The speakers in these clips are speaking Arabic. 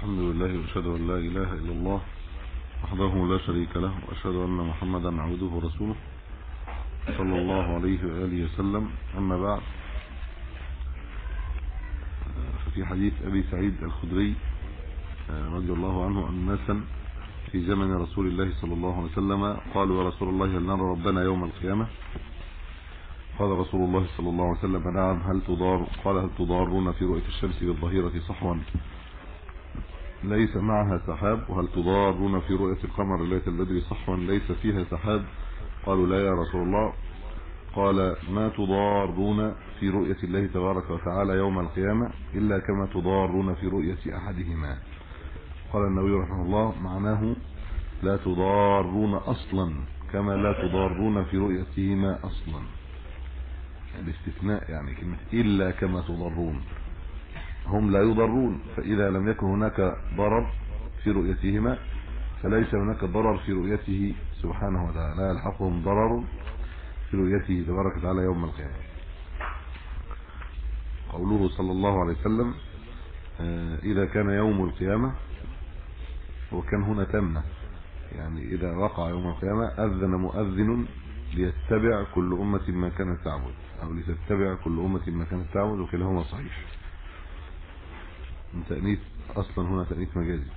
الحمد لله واشهد ان لا اله الا الله وحده لا شريك له واشهد ان محمدا عبده ورسوله صلى الله عليه واله وسلم. اما بعد، ففي حديث ابي سعيد الخدري رضي الله عنه ان ناسا في زمن رسول الله صلى الله عليه وسلم قالوا: يا رسول الله، هل نرى ربنا يوم القيامه؟ قال رسول الله صلى الله عليه وسلم: نعم. قال: هل تضارون في رؤية الشمس بالظهيرة صحوا ليس معها سحاب؟ وهل تضارون في رؤية القمر ليلة البدر صحوا ليس فيها سحاب؟ قالوا: لا يا رسول الله. قال: ما تضارون في رؤية الله تبارك وتعالى يوم القيامة إلا كما تضارون في رؤية أحدهما. قال النبي رحمه الله: معناه لا تضارون أصلا كما لا تضارون في رؤيتهما أصلا. الاستثناء يعني كلمة إلا كما تضرون، هم لا يضرون، فإذا لم يكن هناك ضرر في رؤيتهما فليس هناك ضرر في رؤيته سبحانه وتعالى، لا يلحقهم ضرر في رؤيته تبارك وتعالى يوم القيامة. قوله صلى الله عليه وسلم: إذا كان يوم القيامة، وكان هنا تمنى، يعني إذا وقع يوم القيامة أذن مؤذن ليتبع كل أمة ما كانت تعبد، أو لتتبع كل أمة ما كانت تعبد، وكلاهما صحيح. تأنيث أصلا هنا تأنيث مجازي،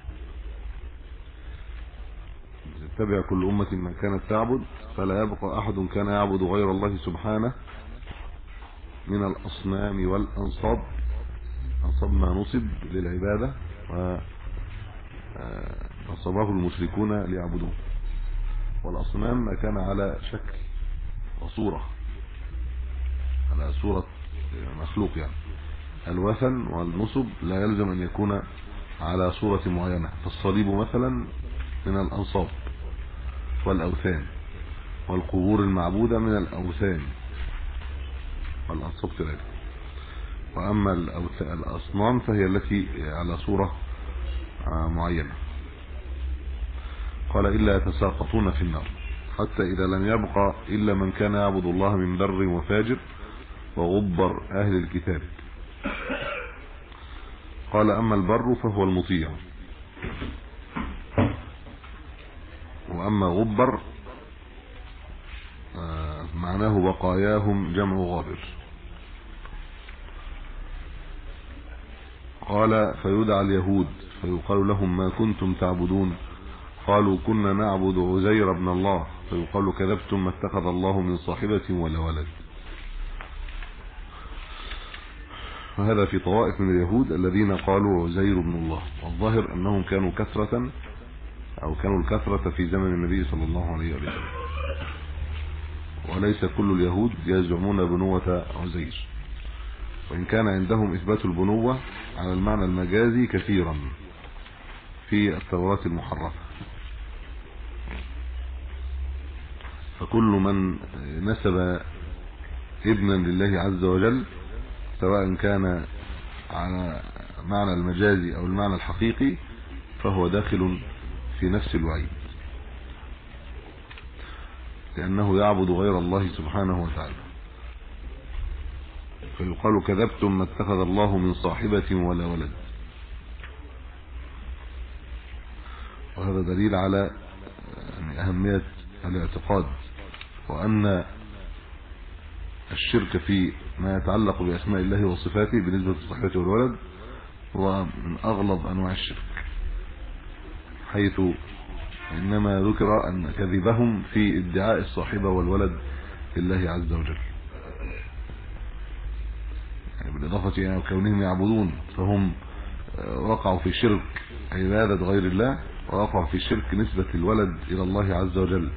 تتبع كل أمة ما كانت تعبد فلا يبقى أحد كان يعبد غير الله سبحانه من الأصنام والأنصاب. أنصاب ما نصب للعبادة ونصبه المشركون ليعبدوه، والأصنام ما كان على شكل وصورة، على صورة مخلوق. يعني الوثن والنصب لا يلزم أن يكون على صورة معينة، فالصليب مثلا من الأنصاب والأوثان، والقبور المعبودة من الأوثان والأنصاب كذلك. وأما الأصنام فهي التي على صورة معينة. قال: إلا يتساقطون في النار حتى إذا لم يبقى إلا من كان يعبد الله من بر وفاجر وغبر أهل الكتاب. قال: أما البر فهو المطيع، وأما غبر معناه بقاياهم جمع غابر. قال: فيدعى اليهود فيقال لهم: ما كنتم تعبدون؟ قالوا: كنا نعبد عزير بن الله. فيقال: كذبتم، ما اتخذ الله من صاحبة ولا ولد. وهذا في طوائف من اليهود الذين قالوا عزير بن الله، والظاهر أنهم كانوا كثرة، أو كانوا الكثرة في زمن النبي صلى الله عليه وسلم، وليس كل اليهود يزعمون بنوة عزير، وإن كان عندهم إثبات البنوة على المعنى المجازي كثيرا في التوراة المحرفة. فكل من نسب ابنا لله عز وجل، سواء كان على معنى المجازي أو المعنى الحقيقي، فهو داخل في نفس الوعيد، لأنه يعبد غير الله سبحانه وتعالى. فيقال: كذبتم، ما اتخذ الله من صاحبة ولا ولد. وهذا دليل على أهمية الاعتقاد، وأن الشرك في ما يتعلق بأسماء الله وصفاته بالنسبة للصاحبة والولد هو من أغلظ أنواع الشرك، حيث إنما ذكر أن كذبهم في ادعاء الصاحبة والولد لله عز وجل، يعني بالإضافة إلى كونهم يعبدون، فهم وقعوا في شرك عبادة غير الله، ووقعوا في شرك نسبة الولد إلى الله عز وجل.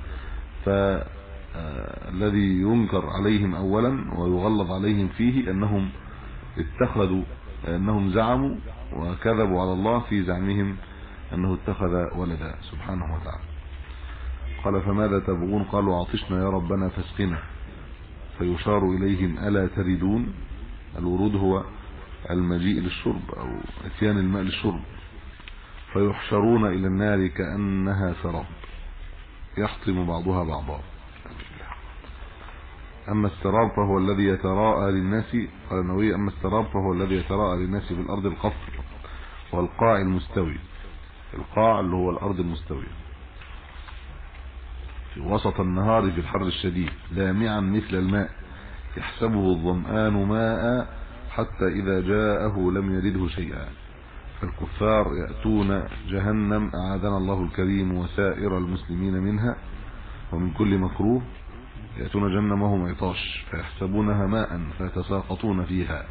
فالذي ينكر عليهم أولا ويغلظ عليهم فيه أنهم اتخذوا، أنهم زعموا وكذبوا على الله في زعمهم أنه اتخذ ولدا سبحانه وتعالى. قال: فماذا تبغون؟ قالوا: عطشنا يا ربنا فاسقنا. فيشار إليهم: ألا تردون؟ الورود هو المجيء للشرب أو اتيان الماء للشرب. فيحشرون إلى النار كأنها سراب يحطم بعضها بعضا. أما السراب فهو الذي يتراءى للناس، قال النووي: أما السراب فهو الذي يتراءى للناس في الأرض القفر، والقاع المستوي. القاع اللي هو الأرض المستوية في وسط النهار في الحر الشديد لامعا مثل الماء يحسبه الظمآن ماء حتى إذا جاءه لم يجده شيئا. فالكفار يأتون جهنم أعاذنا الله الكريم وسائر المسلمين منها ومن كل مكروه، يأتون جهنم وهم عطاش فيحسبونها ماء فيتساقطون فيها.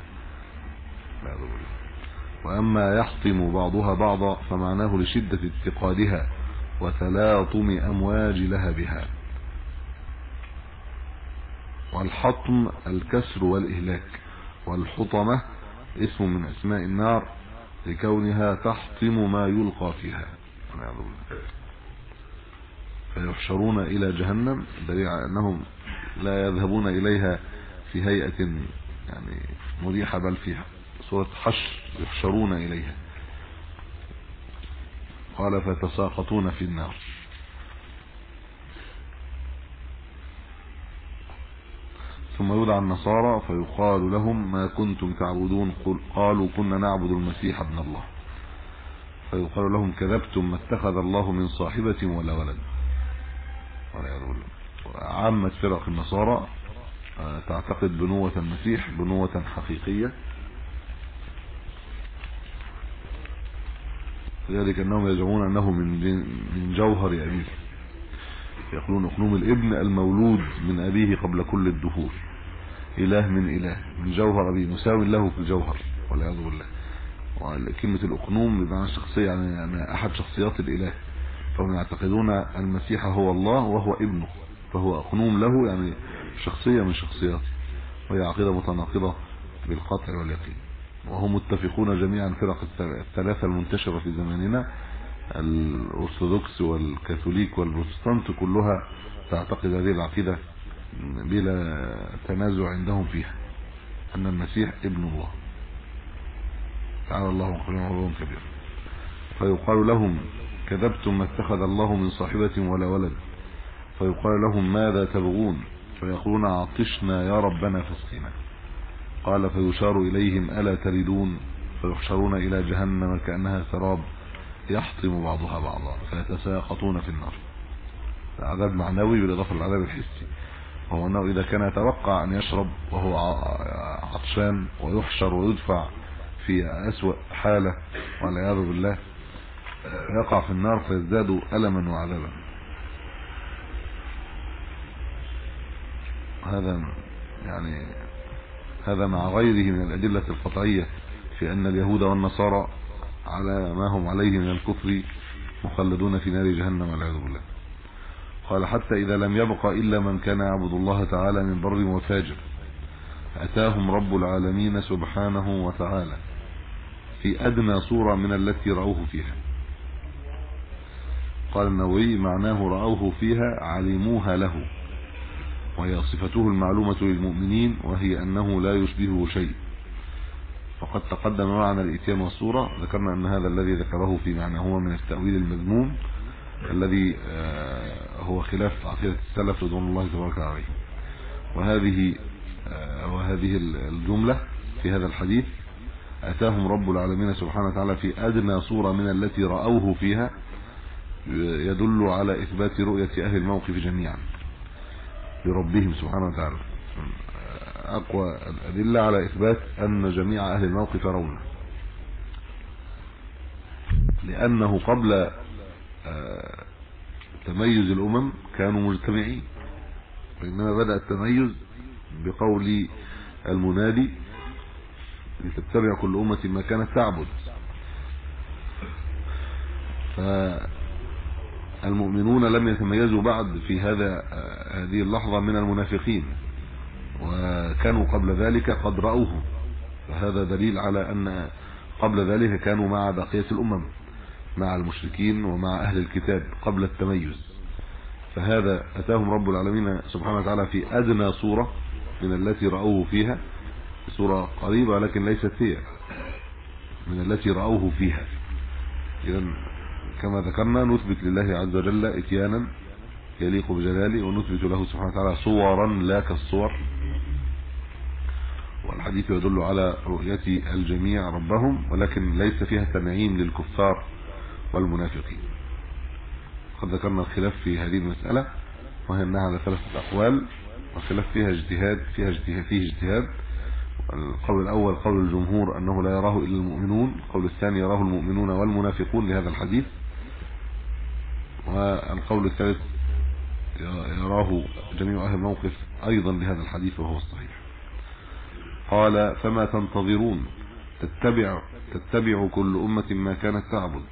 وأما يحطم بعضها بعضا فمعناه لشدة اتقادها وتلاطم أمواج لهبها. والحطم الكسر والإهلاك، والحطمة اسم من أسماء النار لكونها تحطم ما يلقى فيها. فيحشرون إلى جهنم دليل على أنهم لا يذهبون إليها في هيئة يعني مريحة بل فيها صورة حشر يحشرون إليها. قال فتساقطون في النار. ثم يدعى النصارى فيقال لهم ما كنتم تعبدون؟ قالوا كنا نعبد المسيح ابن الله. فيقال لهم كذبتم، ما اتخذ الله من صاحبة ولا ولد. عامة فرق النصارى تعتقد بنوة المسيح بنوة حقيقية، لذلك انهم يزعمون انه من جوهر ابيه. يقولون اقنوم الابن المولود من ابيه قبل كل الدهور، اله من اله من جوهر ابيه مساو له في الجوهر والعياذ بالله. وكلمة الاقنوم بمعنى الشخصية يعني احد شخصيات الاله، فهم يعتقدون المسيح هو الله وهو ابنه، فهو اقنوم له يعني شخصية من شخصياته، وهي عقيدة متناقضة بالقطع واليقين. وهم متفقون جميعا فرق الثلاثة المنتشرة في زماننا الأرثوذكس والكاثوليك والبروتستانت كلها تعتقد هذه العقيدة بلا تنازع عندهم فيها، أن المسيح ابن الله تعالى الله وقلنا علوا كبيرا. فيقال لهم كذبتم، ما اتخذ الله من صاحبة ولا ولد. فيقال لهم ماذا تبغون؟ فيقولون عطشنا يا ربنا فاسقنا. قال فيشار إليهم ألا تردون؟ فيحشرون إلى جهنم كأنها سراب يحطم بعضها بعضا فيتساقطون في النار. عذاب معنوي بالإضافة للعذاب الحسي، وهو أنه إذا كان يتوقع أن يشرب وهو عطشان ويحشر ويدفع في أسوأ حالة والعياذ بالله يقع في النار فيزداد ألما وعذابا. هذا مع غيره من الأدلة القطعية في أن اليهود والنصارى على ما هم عليه من الكفر مخلدون في نار جهنم والعياذ بالله. قال حتى إذا لم يبق إلا من كان يعبد الله تعالى من بر وفاجر أتاهم رب العالمين سبحانه وتعالى في أدنى صورة من التي رأوه فيها. قال النووي معناه رأوه فيها علموها له، وهي صفته المعلومة للمؤمنين وهي أنه لا يشبهه شيء. فقد تقدم معنا الإتيان والصورة، ذكرنا أن هذا الذي ذكره في معناه من التأويل المذموم الذي هو خلاف عقيدة السلف رضوان الله تبارك عليه. وهذه الجملة في هذا الحديث أتاهم رب العالمين سبحانه وتعالى في أدنى صورة من التي رأوه فيها يدل على إثبات رؤية أهل الموقف جميعا لربهم سبحانه وتعالى، أقوى الأدلة على إثبات أن جميع أهل الموقف يرونه، لأنه قبل تميز الأمم كانوا مجتمعين، وإنما بدأ التميز بقول المنادي لتتبع كل أمة ما كانت تعبد. فالمؤمنون لم يتميزوا بعد في هذه اللحظة من المنافقين، وكانوا قبل ذلك قد رأوه، فهذا دليل على أن قبل ذلك كانوا مع بقية الأمم، مع المشركين ومع أهل الكتاب قبل التميز. فهذا أتاهم رب العالمين سبحانه وتعالى في أدنى صورة من التي رأوه فيها، صورة قريبة لكن ليست هي من التي رأوه فيها. إذن كما ذكرنا نثبت لله عز وجل إتيانا يليق بجلاله، ونثبت له سبحانه وتعالى صورا لا كالصور. الحديث يدل على رؤية الجميع ربهم، ولكن ليس فيها تنعيم للكفار والمنافقين. قد ذكرنا الخلاف في هذه المسألة، وهي أنها على 3 أقوال، والخلاف فيه اجتهاد. القول الأول قول الجمهور أنه لا يراه إلا المؤمنون، القول الثاني يراه المؤمنون والمنافقون لهذا الحديث، والقول الثالث يراه جميع أهل الموقف أيضا لهذا الحديث وهو الصحيح. قال فما تنتظرون تتبع كل أمة ما كانت تعبد.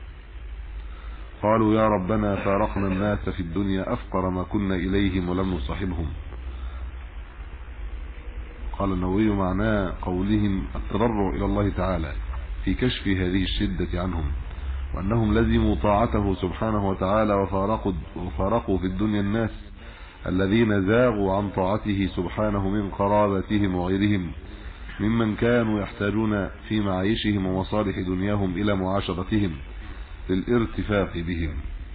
قالوا يا ربنا فارقنا الناس في الدنيا أفقر ما كنا إليهم ولم نصاحبهم. قال النووي معناه قولهم التضرع إلى الله تعالى في كشف هذه الشدة عنهم، وأنهم لزموا طاعته سبحانه وتعالى وفارقوا في الدنيا الناس الذين زاغوا عن طاعته سبحانه من قرابتهم وغيرهم ممن كانوا يحتاجون في معايشهم ومصالح دنياهم إلى معاشرتهم للارتفاق بهم.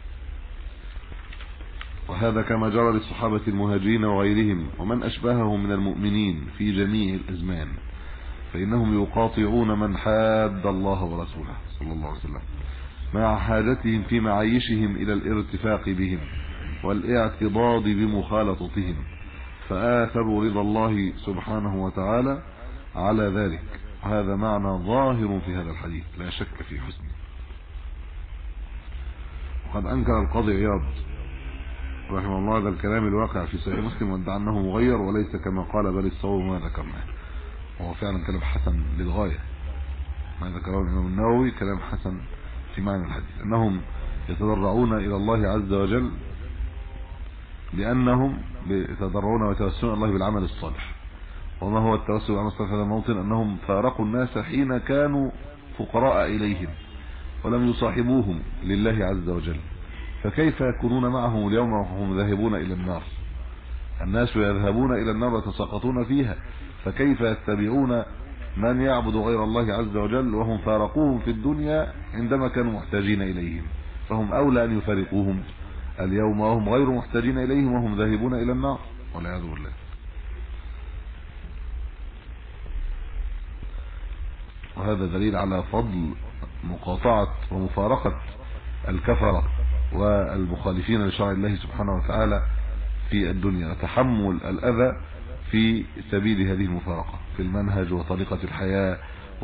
وهذا كما جرى للصحابة المهاجرين وغيرهم ومن أشبههم من المؤمنين في جميع الأزمان، فإنهم يقاطعون من حاد الله ورسوله صلى الله عليه وسلم مع حاجتهم في معايشهم إلى الارتفاق بهم والاعتضاد بمخالطتهم، فآثروا رضا الله سبحانه وتعالى على ذلك. هذا معنى ظاهر في هذا الحديث لا شك في حسنه. وقد أنكر القاضي عياض رحمه الله هذا الكلام الواقع في صحيح مسلم، وادعى أنه مغير وليس كما قال بل الصواب ما ذكرناه. وهو فعلا كلام حسن للغاية، ما ذكره الإمام النووي كلام حسن في معنى الحديث، أنهم يتضرعون إلى الله عز وجل لأنهم يتضرعون ويتوسلون الله بالعمل الصالح. وما هو التوسل بالعمل الصالح في هذا الموطن؟ أنهم فارقوا الناس حين كانوا فقراء إليهم ولم يصاحبوهم لله عز وجل، فكيف يكونون معهم اليوم وهم ذاهبون إلى النار؟ الناس يذهبون إلى النار ويتساقطون فيها، فكيف يتبعون من يعبد غير الله عز وجل وهم فارقوهم في الدنيا عندما كانوا محتاجين إليهم؟ فهم أولى أن يفارقوهم اليوم وهم غير محتاجين إليهم وهم ذاهبون إلى النار والعياذ بالله. وهذا دليل على فضل مقاطعة ومفارقة الكفرة والمخالفين لشرع الله سبحانه وتعالى في الدنيا، وتحمل الأذى في سبيل هذه المفارقة في المنهج وطريقة الحياة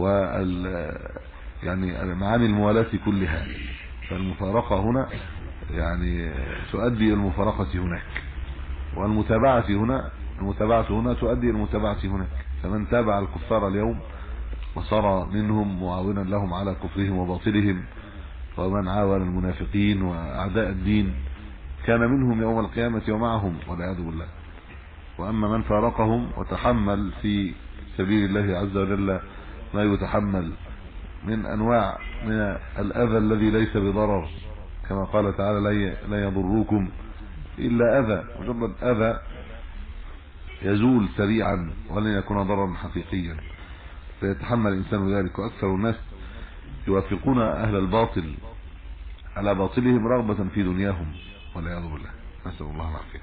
يعني معاني الموالاة كلها. فالمفارقة هنا يعني تؤدي إلى المفارقة هناك، والمتابعة هنا تؤدي إلى المتابعة هناك. فمن تابع الكفار اليوم وصار منهم معاونا لهم على كفرهم وباطلهم، ومن عاون المنافقين وأعداء الدين كان منهم يوم القيامة ومعهم والعياذ بالله. وأما من فارقهم وتحمل في سبيل الله عز وجل ما يتحمل من أنواع من الأذى الذي ليس بضرر، كما قال تعالى لا يضركم إلا أذى، مجرد أذى يزول سريعا ولن يكون ضررا حقيقيا، فيتحمل الإنسان ذلك. وأكثر الناس يوافقون أهل الباطل على باطلهم رغبة في دنياهم والعياذ بالله، نسأل الله العافية.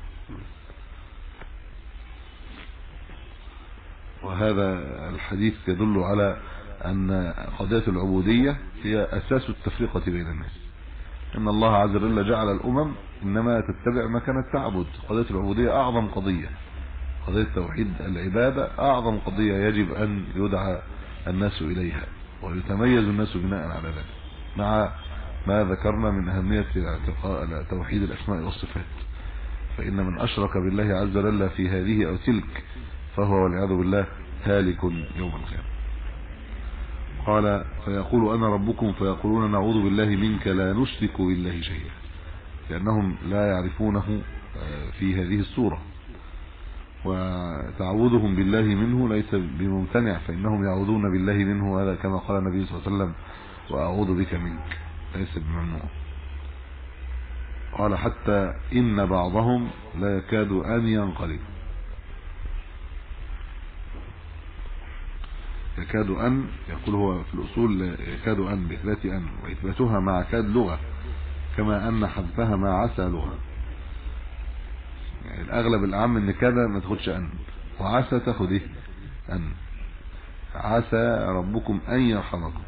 وهذا الحديث يدل على أن قضية العبودية هي أساس التفرقة بين الناس. إن الله عز وجل جعل الأمم إنما تتبع ما كانت تعبد. قضية العبودية أعظم قضية، قضية توحيد العبادة أعظم قضية يجب أن يدعى الناس إليها ويتميز الناس بناء على ذلك، مع ما ذكرنا من أهمية توحيد الأسماء والصفات. فإن من أشرك بالله عز وجل في هذه أو تلك فهو والعياذ بالله هالك يوم القيامة. قال فيقول أنا ربكم فيقولون نعوذ بالله منك لا نشرك بالله شيئا، لأنهم لا يعرفونه في هذه الصورة، وتعوذهم بالله منه ليس بممتنع، فإنهم يعوذون بالله منه، هذا كما قال النبي صلى الله عليه وسلم وأعوذ بك منك، ليس بممنوع. قال حتى إن بعضهم لا يكاد أن ينقلب، يكاد أن يقول هو في الأصول يكاد أن بإثبات أن، وإثباتها مع كاد لغة، كما أن حذفها مع عسى لغة. يعني الأغلب الأعم إن كذا ما تاخدش أن، وعسى تاخد إيه أن، عسى ربكم أن يرحمكم.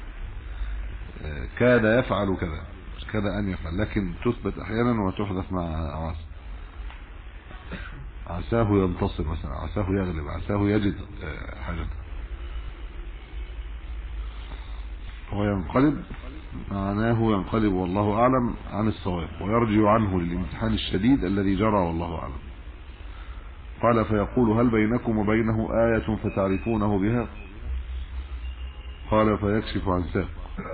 كاد يفعل كذا، مش كاد أن يفعل، لكن تثبت أحيانا وتحدث مع عسى. عساه ينتصر مثلا، عساه يغلب، عساه يجد حاجته. وينقلب معناه ينقلب والله أعلم عن الصواب، ويرجع عنه للامتحان الشديد الذي جرى والله أعلم. قال فيقول هل بينكم وبينه آية فتعرفونه بها؟ قال فيكشف عن ساق.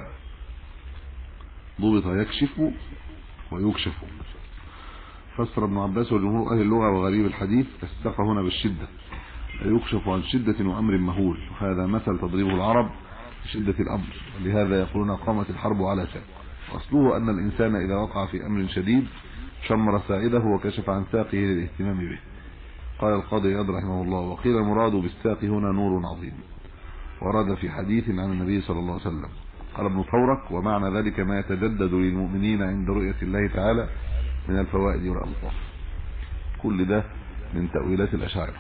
ضبط يكشف ويكشف. فسر ابن عباس وجمهور أهل اللغة وغريب الحديث الساق هنا بالشدة، يكشف عن شدة وأمر مهول، وهذا مثل تضريبه العرب شدة الأمر، ولهذا يقولون قامت الحرب على ساق. أصله أن الإنسان إذا وقع في أمر شديد شمر سائده وكشف عن ساقه للاهتمام به. قال القاضي عياض رحمه الله وقيل المراد بالساق هنا نور عظيم، ورد في حديث عن النبي صلى الله عليه وسلم. قال ابن فورك ومعنى ذلك ما يتجدد للمؤمنين عند رؤية الله تعالى من الفوائد والألطاف. كل ده من تأويلات الأشاعرة.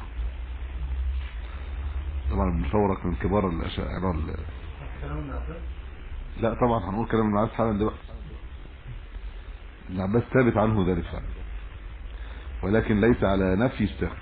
طبعا ابن فورك من كبار الأشاعرة. لا طبعا هنقول كلام ابن عباس حالا دلوقتي. ابن عباس ثابت عنه ذلك فعلا، ولكن ليس على نفي الساق.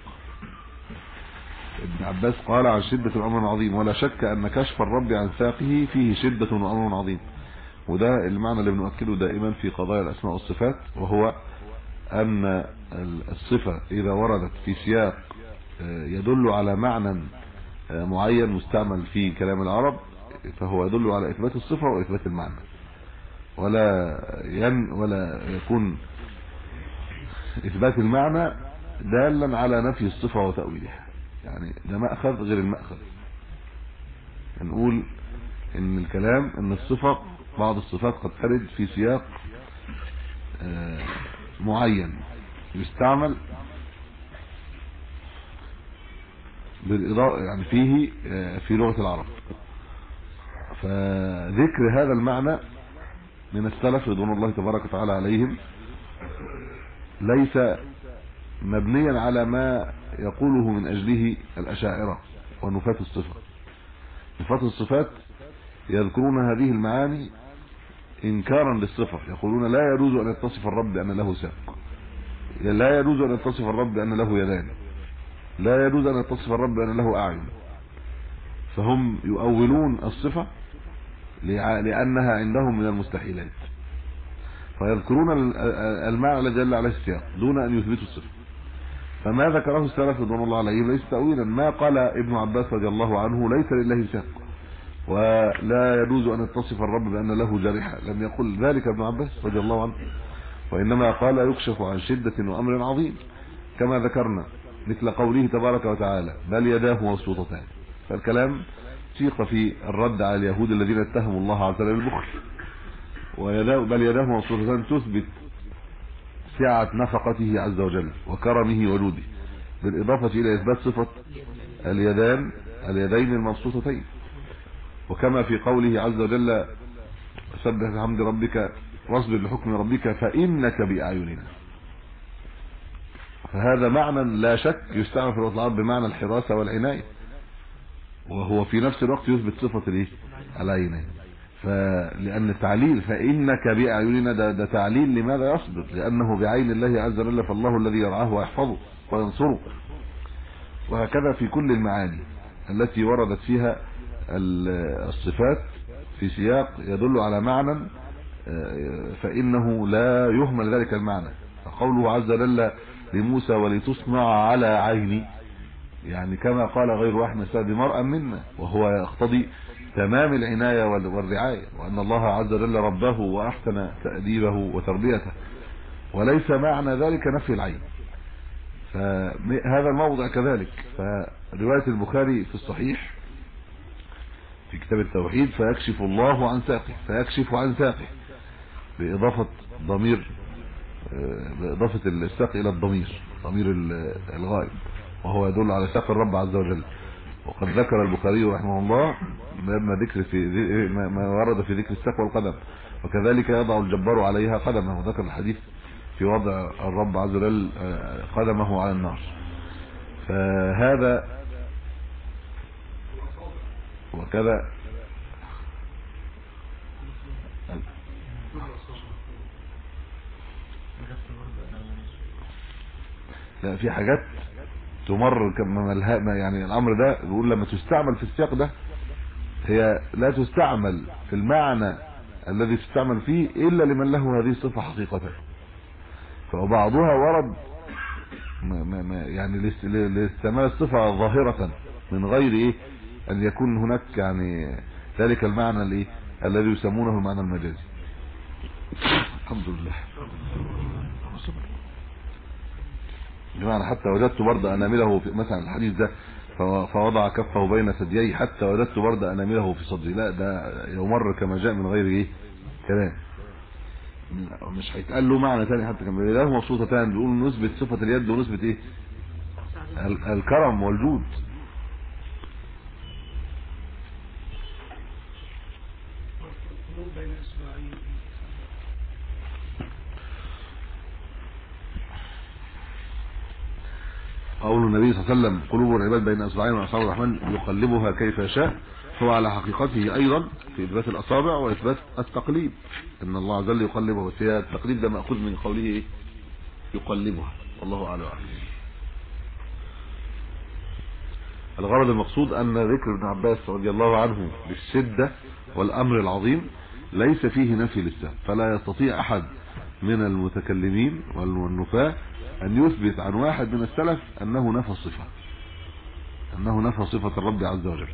ابن عباس قال عن شدة الأمر عظيم، ولا شك أن كشف الرب عن ساقه فيه شدة وأمر عظيم. وده المعنى اللي بنؤكده دائما في قضايا الأسماء والصفات، وهو أن الصفة إذا وردت في سياق يدل على معنى معين مستعمل في كلام العرب فهو يدل على إثبات الصفة وإثبات المعنى، ولا يكون إثبات المعنى دالا على نفي الصفة وتأويلها. يعني ده مأخذ غير المأخذ. نقول إن الكلام إن الصفة بعض الصفات قد ترد في سياق معين يستعمل بالإضافة يعني فيه في لغة العرب. فذكر هذا المعنى من السلف رضوان الله تبارك وتعالى عليهم ليس مبنيا على ما يقوله من أجله الأشاعرة ونفاة الصفات. نفاة الصفات يذكرون هذه المعاني إنكارا للصفة، يقولون لا يجوز أن يتصف الرب بأن له ساق، لا يجوز أن يتصف الرب بأن له يدان، لا يجوز أن يتصف الرب بأن له أعين. فهم يؤولون الصفة لأنها عندهم من المستحيلات، فيذكرون المعنى الذي دل عليه السياق دون أن يثبتوا الصفة. فما ذكره السلف رضوان الله عليهم ليس تأويلا. ما قال ابن عباس رضي الله عنه ليس لله ساق ولا يجوز أن يتصف الرب بأن له جارحة، لم يقل ذلك ابن عباس رضي الله عنه، وإنما قال يكشف عن شدة وأمر عظيم كما ذكرنا، مثل قوله تبارك وتعالى بل يداه مبسوطتان. فالكلام سيق في الرد على اليهود الذين اتهموا الله عز وجل بالبخل، بل يداه مبسوطتان تثبت سعة نفقته عز وجل وكرمه وجوده، بالإضافة إلى إثبات صفة اليدين المبسوطتين. وكما في قوله عز وجل سبح بحمد ربك واصبر لحكم ربك فإنك بأعيننا. فهذا معنى لا شك يستعمل في اللغة العربية بمعنى الحراسة والعناية، وهو في نفس الوقت يثبت صفة العينين. فلأن التعليل فإنك بأعيننا ده تعليل لماذا يصبر؟ لأنه بعين الله عز وجل، فالله الذي يرعاه ويحفظه وينصره. وهكذا في كل المعاني التي وردت فيها الصفات في سياق يدل على معنى فإنه لا يهمل ذلك المعنى. فقوله عز وجل لموسى ولتصنع على عيني، يعني كما قال غير واحد نستهدي مرأة منا، وهو يقتضي تمام العناية والرعاية، وأن الله عز وجل رباه وأحسن تأديبه وتربيته، وليس معنى ذلك نفي العين. فهذا الموضع كذلك. فرواية البخاري في الصحيح في كتاب التوحيد فيكشف الله عن ساقه، فيكشف عن ساقه بإضافة ضمير، بإضافة الساق إلى الضمير، ضمير الغائب، وهو يدل على ساق الرب عز وجل. وقد ذكر البخاري رحمه الله ما ورد في ذكر الساق والقدم، وكذلك يضع الجبار عليها قدمه، وذكر الحديث في وضع الرب عز وجل قدمه على النار. فهذا وكذا. لا، في حاجات تمر كما يعني الامر ده بيقول لما تستعمل في السياق ده هي لا تستعمل في المعنى الذي تستعمل فيه الا لمن له هذه الصفه حقيقه. فبعضها ورد يعني لاستعمال الصفه ظاهره من غير ايه ان يكون هناك يعني ذلك المعنى الذي يسمونه المعنى المجازي. الحمد لله. بمعنى حتى وجدت برد انامله في مثلا الحديث ده فوضع كفه بين ثدييه حتى وجدت برد انامله في صدري، لا ده يمر كما جاء من غير ايه كلام، مش هيتقال له معنى ثاني. حتى كان له مبسوطه ثاني بيقول نثبت صفه اليد ونثبت ايه الكرم والجود. قول النبي صلى الله عليه وسلم قلوب العباد بين اصبعين واصابع الرحمن يقلبها كيف يشاء، هو على حقيقته ايضا في اثبات الاصابع واثبات التقليب، ان الله عز وجل يقلبها، بس هي التقليب ده ماخوذ من قوله ايه يقلبها، والله اعلم. الغرض المقصود ان ذكر ابن عباس رضي الله عنه بالشده والامر العظيم ليس فيه نفي للسبب، فلا يستطيع احد من المتكلمين والنفاة ان يثبت عن واحد من السلف انه نفى الصفه، انه نفى صفه الرب عز وجل.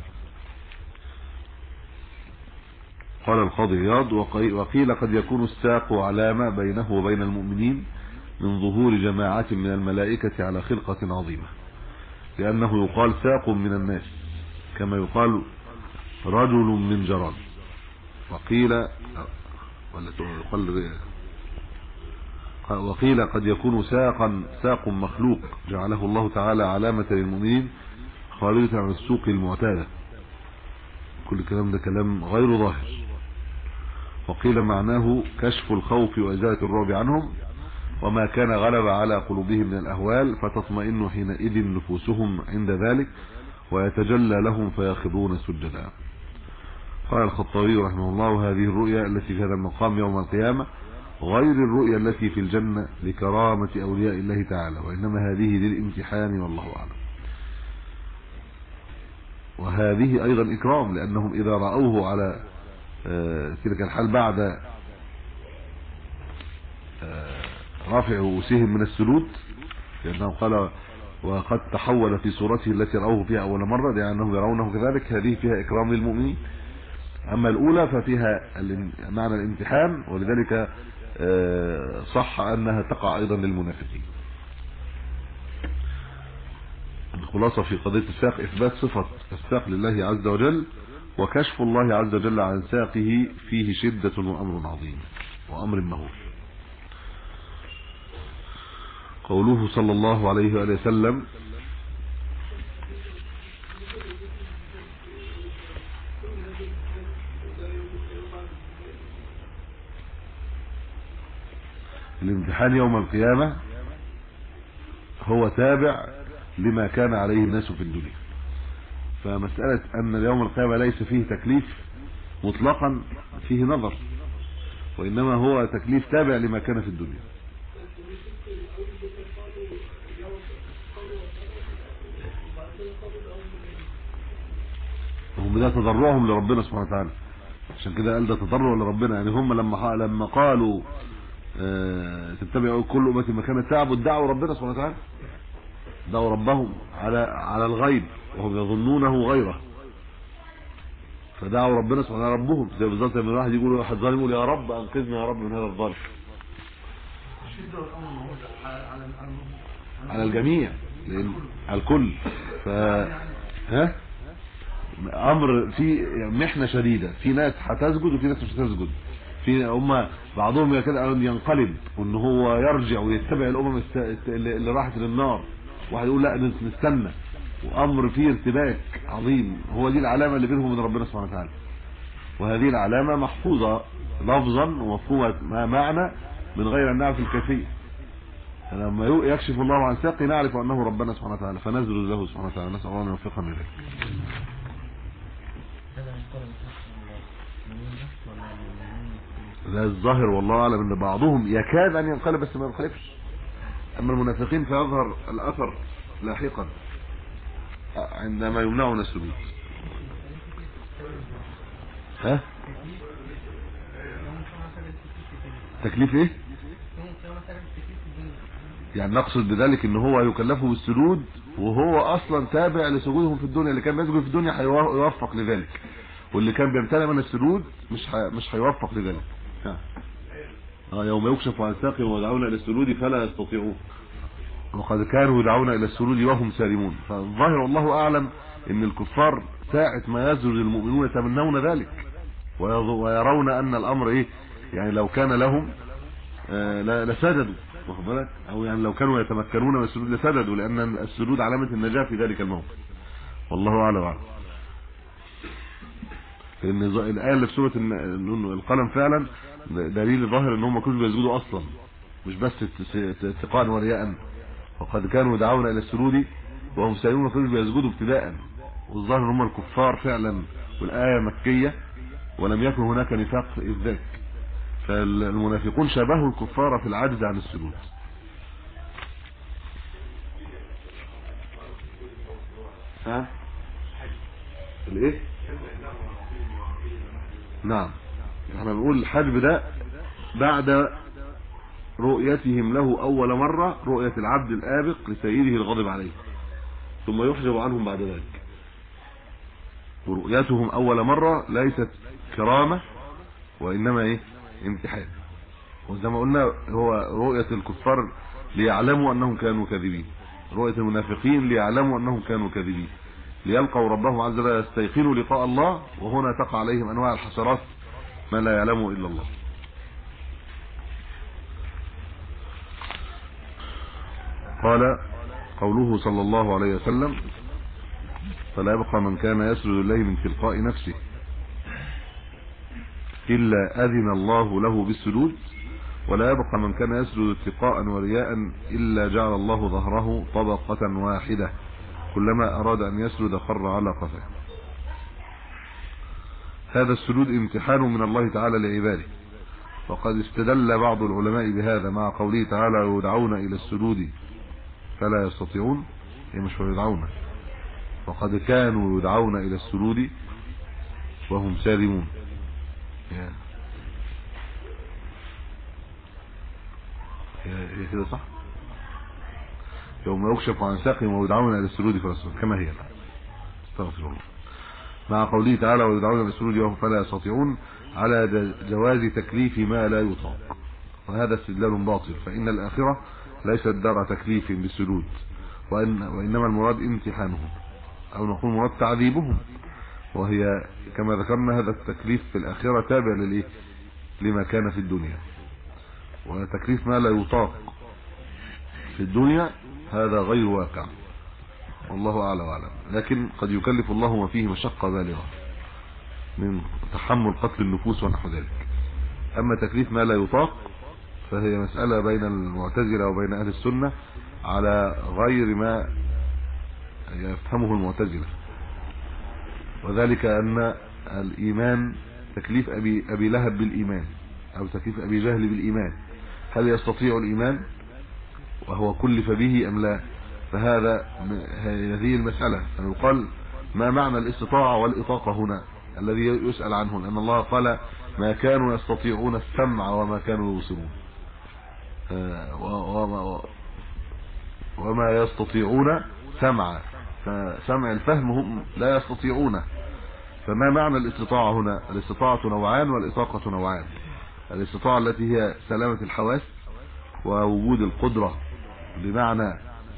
قال القاضي عياض وقيل قد يكون الساق علامه بينه وبين المؤمنين من ظهور جماعه من الملائكه على خلقه عظيمه، لانه يقال ساق من الناس كما يقال رجل من جراد. وقيل قد يكون ساق مخلوق جعله الله تعالى علامة للمؤمنين خارجة عن السوق المعتادة. كل الكلام ده كلام غير ظاهر. وقيل معناه كشف الخوف وإزالة الرعب عنهم، وما كان غلب على قلوبهم من الأهوال فتطمئن حينئذ نفوسهم عند ذلك ويتجلى لهم فيخضون سجدا. قال الخطابي رحمه الله هذه الرؤيا التي في هذا المقام يوم القيامة غير الرؤيا التي في الجنة لكرامة أولياء الله تعالى، وإنما هذه للامتحان والله أعلم. وهذه أيضا إكرام، لأنهم إذا رأوه على تلك الحال بعد رافع رؤوسهم من السجود، لأنه قال وقد تحول في صورته التي رأوه فيها أول مرة، لأنهم يرونه كذلك، هذه فيها إكرام للمؤمنين. أما الأولى ففيها معنى الامتحان، ولذلك صح أنها تقع أيضا للمنافقين. الخلاصة في قضية الساق إثبات صفة الساق لله عز وجل، وكشف الله عز وجل عن ساقه فيه شدة وأمر عظيم وأمر مهول. قوله صلى الله عليه وآله وسلم الامتحان يوم القيامة هو تابع لما كان عليه الناس في الدنيا، فمسألة أن يوم القيامة ليس فيه تكليف مطلقا فيه نظر، وإنما هو تكليف تابع لما كان في الدنيا. هم ده تضرعهم لربنا سبحانه وتعالى، عشان كده قال ده تضرع لربنا. يعني هم لما قالوا تتبعوا كل أمة ما كانت تعبد دعوا ربنا سبحانه وتعالى، دعوا ربهم على الغيب وهم يظنونه غيره، فدعوا ربنا سبحانه وتعالى ربهم. زي بالظبط لما واحد يقول واحد ظالم يقول يا رب انقذنا يا رب من هذا الظالم. على الجميع، لأن الكل امر في محنه شديده، في ناس هتسجد وفي ناس مش هتسجد، في هم بعضهم كده ينقلب وان هو يرجع ويتبع الامم اللي راحت للنار، واحد يقول لا نستنى، وامر فيه ارتباك عظيم. هو دي العلامه اللي بينهم وبين ربنا سبحانه وتعالى، وهذه العلامه محفوظه لفظا ومفهومه معنى من غير ان نعرف الكيفيه. لما يكشف الله عن ساقه نعرف انه ربنا سبحانه وتعالى، فنزل له سبحانه وتعالى، نسال الله ان يوفقنا لذلك. لا الظاهر والله اعلم ان بعضهم يكاد ان ينقلب بس ما ينقلبش، اما المنافقين فيظهر الاثر لاحقا عندما يمنعون السجود. ها تكليف ايه؟ يعني نقصد بذلك ان هو يكلفه بالسجود وهو اصلا تابع لسجودهم في الدنيا، اللي كان بيسجد في الدنيا هيوفق لذلك، واللي كان بيمتنع من السجود مش هيوفق لذلك. يوم يكشف عن ساق ويدعون الى السجود فلا يستطيعون وقد كانوا يدعون الى السجود وهم سالمون. فالظاهر والله اعلم ان الكفار ساعة ما يسجد المؤمنون يتمنون ذلك ويرون ان الامر ايه، يعني لو كان لهم لسجدوا، واخد بالك، او يعني لو كانوا يتمكنون من السجود لسجدوا، لان السجود علامة النجاة في ذلك الموقف. والله اعلم. لان الايه اللي في سوره القلم فعلا دليل ظاهر ان هم كانوا بيسجدوا اصلا، مش بس اتقاء ورياء، وقد كانوا يدعون الى السجود وهم سالمون، كانوا بيسجدوا ابتداء، والظاهر ان هم الكفار فعلا، والايه مكيه ولم يكن هناك نفاق اذ ذاك، فالمنافقون شبهوا الكفار في العجز عن السجود. ها الايه؟ نعم، احنا بنقول الحجب ده بعد رؤيتهم له اول مرة، رؤية العبد الآبق لسيده الغاضب عليه، ثم يحجب عنهم بعد ذلك. ورؤيتهم اول مرة ليست كرامة وانما ايه؟ امتحان. وزي ما قلنا هو رؤية الكفار ليعلموا انهم كانوا كاذبين، رؤية المنافقين ليعلموا انهم كانوا كاذبين، ليلقوا ربهم عز وجل يستيقنوا لقاء الله، وهنا تقع عليهم انواع الحسرات ما لا يعلمه الا الله. قال قوله صلى الله عليه وسلم: فلا يبقى من كان يسجد لله من تلقاء نفسه الا اذن الله له بالسجود، ولا يبقى من كان يسجد اتقاء ورياء الا جعل الله ظهره طبقة واحدة، كلما اراد ان يسجد خر على قفاه. هذا السجود امتحان من الله تعالى لعباده، وقد استدل بعض العلماء بهذا مع قوله تعالى: يدعون الى السجود فلا يستطيعون، مش يدعون، وقد كانوا يدعون الى السجود وهم سالمون. هي كده صح؟ يوم يكشف عن ساقهم ويدعون الى السجود فلا يستطيعون، كما هي. استغفر الله. مع قوله تعالى: ويدعون الى السجود وهم فلا يستطيعون، على جواز تكليف ما لا يطاق، وهذا استدلال باطل، فإن الآخرة ليست دار تكليف بالسجود، وإنما المراد امتحانهم، أو نقول مراد تعذيبهم، وهي كما ذكرنا هذا التكليف في الآخرة تابع لما كان في الدنيا، وتكليف ما لا يطاق في الدنيا هذا غير واقع، والله أعلى وأعلم. لكن قد يكلف الله ما فيه مشقة بالغة من تحمل قتل النفوس ونحو ذلك. اما تكليف ما لا يطاق فهي مسألة بين المعتزلة وبين اهل السنة على غير ما يفهمه المعتزلة، وذلك ان الايمان تكليف ابي لهب بالايمان او تكليف ابي جهل بالايمان، هل يستطيع الايمان وهو كلف به ام لا؟ فهذه المسألة. فيقال ما معنى الاستطاعة والاطاقة هنا الذي يسأل عنه، لأن الله قال: ما كانوا يستطيعون السمع وما كانوا يبصرون، وما يستطيعون سمع، فسمع الفهم هم لا يستطيعونه. فما معنى الاستطاعة هنا؟ الاستطاعة نوعان والإطاقة نوعان. الاستطاعة التي هي سلامة الحواس ووجود القدرة بمعنى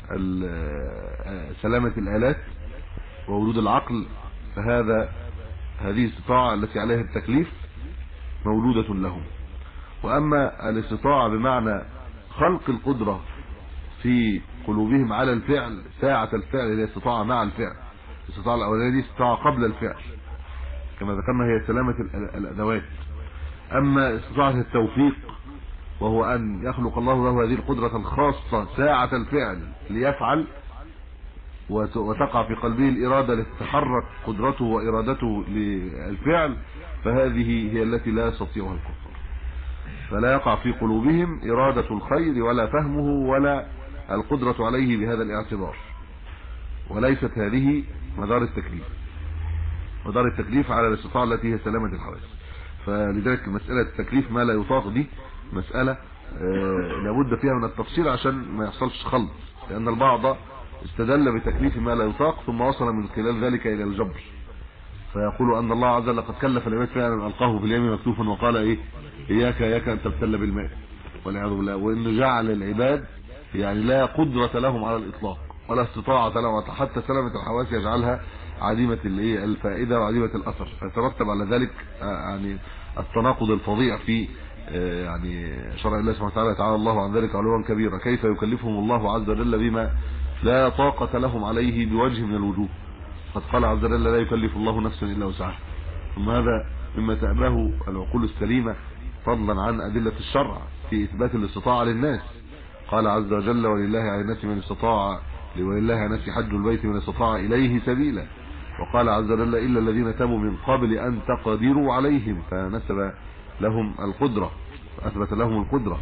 سلامة الآلات ووجود العقل، هذه الاستطاعة التي عليها التكليف مولودة لهم. واما الاستطاعة بمعنى خلق القدرة في قلوبهم على الفعل ساعة الفعل، هي استطاعة مع الفعل. الاستطاعة الاولانية دي استطاعة قبل الفعل كما ذكرنا، هي سلامة الادوات. اما استطاعة التوفيق وهو ان يخلق الله له هذه القدرة الخاصة ساعة الفعل ليفعل، وتقع في قلبه الإرادة لتتحرك قدرته وإرادته للفعل، فهذه هي التي لا يستطيعها الكفار. فلا يقع في قلوبهم إرادة الخير ولا فهمه ولا القدرة عليه بهذا الاعتبار، وليست هذه مدار التكليف. مدار التكليف على الاستطاعة التي هي سلامة الحواس. فلذلك مسألة التكليف ما لا يطاق دي مسألة لابد فيها من التفصيل عشان ما يحصلش خلط، لأن البعض استدل بتكليف ما لا يطاق ثم وصل من خلال ذلك إلى الجبر، فيقول أن الله عز وجل قد كلف العباد فعلا ألقاه في اليم مكتوفا وقال إيه إياك أن تبتل بالماء والعياذ بالله، وإنه جعل العباد يعني لا قدرة لهم على الإطلاق ولا استطاعة لهم، حتى سلامة الحواس يجعلها عديمة الفائدة وعديمة الأثر، فيترتب على ذلك يعني التناقض الفظيع في يعني شرع الله سبحانه وتعالى. تعالى الله عن ذلك علوا كبيرا. كيف يكلفهم الله عز وجل بما لا طاقة لهم عليه بوجه من الوجوه؟ قد قال عز وجل لا يكلف الله نفسا إلا وسعها. ثم هذا مما تأباه العقول السليمة فضلا عن أدلة الشرع في إثبات الاستطاعة للناس. قال عز وجل ولله على الناس من استطاع ولله على الناس حج البيت من استطاع إليه سبيلا. وقال عز وجل إلا الذين تابوا من قبل أن تقدروا عليهم، فنسب لهم القدرة فأثبت لهم القدرة.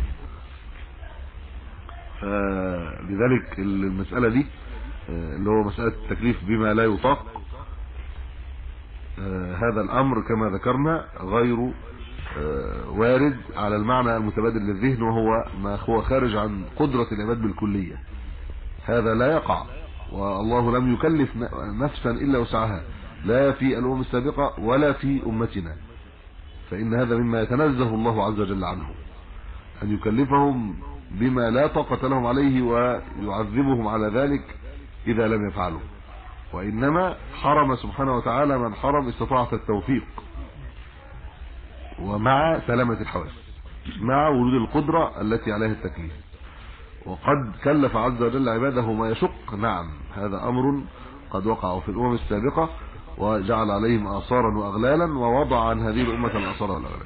لذلك المسألة دي اللي هو مسألة التكليف بما لا يطاق، هذا الأمر كما ذكرنا غير وارد على المعنى المتبادل للذهن، وهو ما هو خارج عن قدرة العباد بالكلية. هذا لا يقع، والله لم يكلف نفسا إلا وسعها، لا في الأمم السابقة ولا في أمتنا، فإن هذا مما يتنزه الله عز وجل عنه، أن يكلفهم بما لا طاقة لهم عليه ويعذبهم على ذلك إذا لم يفعلوا. وإنما حرم سبحانه وتعالى من حرم استطاعة التوفيق ومع سلامة الحواس مع وجود القدرة التي عليها التكليف. وقد كلف عز وجل عباده ما يشق، نعم هذا أمر قد وقع في الأمم السابقة وجعل عليهم آثارا وأغلالا ووضع عن هذه الأمة الآثار والأغلال.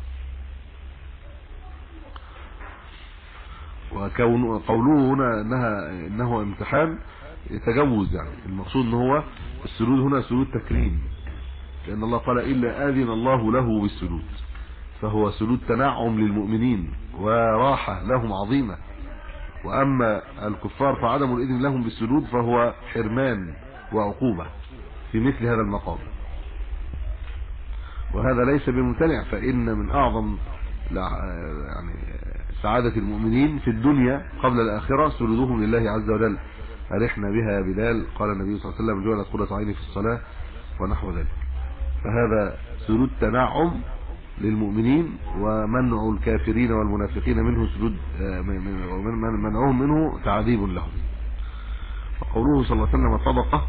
وقوله هنا إنه امتحان يتجوز، يعني المقصود ان هو السجود هنا سجود تكريم، لأن الله قال إلا آذن الله له بالسجود، فهو سجود تنعم للمؤمنين وراحة لهم عظيمة. وأما الكفار فعدم الإذن لهم بالسجود فهو حرمان وعقوبة في مثل هذا المقام، وهذا ليس بممتنع، فإن من أعظم يعني سعادة المؤمنين في الدنيا قبل الآخرة سجودهم لله عز وجل. أرحنا بها يا بلال، قال النبي صلى الله عليه وسلم جعلت قرة عيني في الصلاة ونحو ذلك. فهذا سجود تنعم للمؤمنين، ومنع الكافرين والمنافقين منه سجود منعهم منه تعذيب لهم. وقوله صلى الله عليه وسلم طبقة،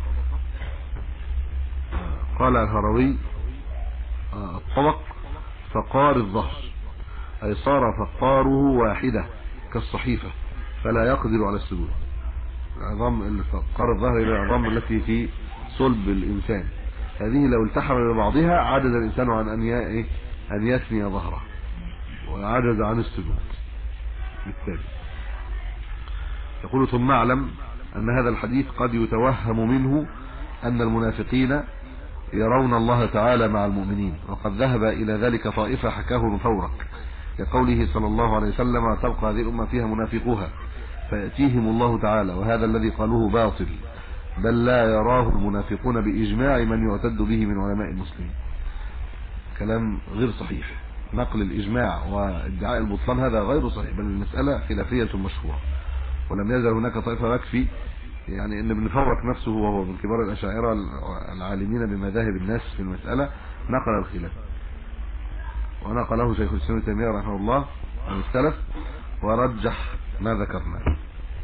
قال الهروي الطبق فقار الظهر، أي صار فقاره واحدة كالصحيفة فلا يقدر على السجود. عظام فقار الظهر إلى العظام التي في صلب الإنسان، هذه لو التحم ببعضها عجز الإنسان عن أن يثني ظهره وعجز عن السجود بالتالي. يقول ثم اعلم أن هذا الحديث قد يتوهم منه أن المنافقين يرون الله تعالى مع المؤمنين، وقد ذهب إلى ذلك طائفة حكاه مفورك كقوله صلى الله عليه وسلم تبقى هذه الأمة فيها منافقوها فيأتيهم الله تعالى، وهذا الذي قالوه باطل، بل لا يراه المنافقون بإجماع من يعتد به من علماء المسلمين. كلام غير صحيح، نقل الإجماع وادعاء البطلان هذا غير صحيح، بل المسألة خلافية مشهورة، ولم يزل هناك طائفة يكفي يعني ان ابن فرق نفسه وهو من كبار الأشاعرة العالمين بمذاهب الناس في المسألة نقل الخلاف، ونقله شيخ الإسلام ابن تيمية رحمه الله عن السلف ورجح ما ذكرنا.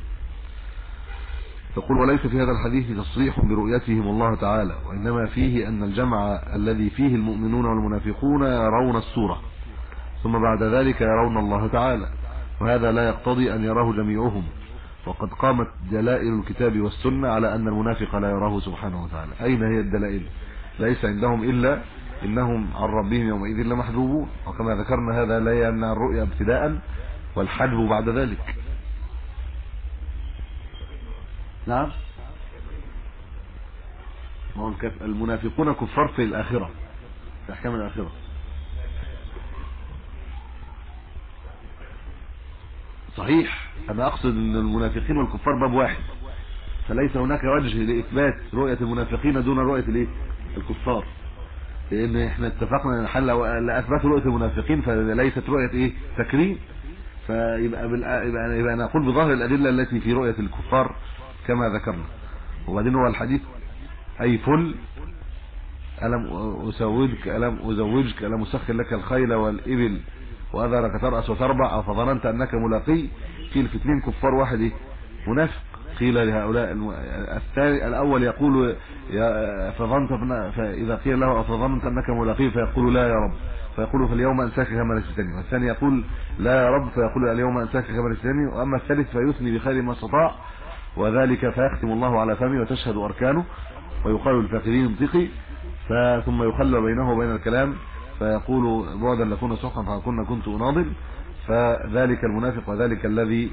يقول وليس في هذا الحديث تصريح برؤيتهم الله تعالى، وإنما فيه أن الجمع الذي فيه المؤمنون والمنافقون يرون الصورة ثم بعد ذلك يرون الله تعالى، وهذا لا يقتضي أن يراه جميعهم، وقد قامت دلائل الكتاب والسنة على أن المنافق لا يراه سبحانه وتعالى. أين هي الدلائل؟ ليس عندهم إلا إنهم عن ربهم يومئذ لمحجوبون، وكما ذكرنا هذا لا يمنع الرؤية ابتداء والحجب بعد ذلك. نعم ما هو المنافقون كفار في الآخرة، في أحكام الآخرة. صحيح، أنا أقصد أن المنافقين والكفار باب واحد، فليس هناك وجه لإثبات رؤية المنافقين دون رؤية الكفار، لأن احنا اتفقنا ان حل لأثبات رؤية المنافقين فليست رؤية تكريم، يبقى نقول بظاهر الأدلة التي في رؤية الكفار كما ذكرنا. وبعدين هو الحديث أي فل ألم أزوجك ألم أسخر لك الخيل والإبل وأذرك ترأس وتربع فظننت أنك ملاقي. في الاثنين كفار، واحد منافق. قيل لهؤلاء الأول يقول فإذا قيل له أفظننت أنك ملاقي فيقول لا يا رب، فيقول فاليوم أنساك كما نسيتني. والثاني يقول لا يا رب فيقول اليوم أنساك كما نسيتني. وأما الثالث فيثني بخير ما استطاع وذلك فيختم الله على فمه وتشهد أركانه ويقال للفاقدين انطقي، ثم يخلى بينه وبين الكلام فيقول بعدا لكون سحقا كنت أناضل. فذلك المنافق وذلك الذي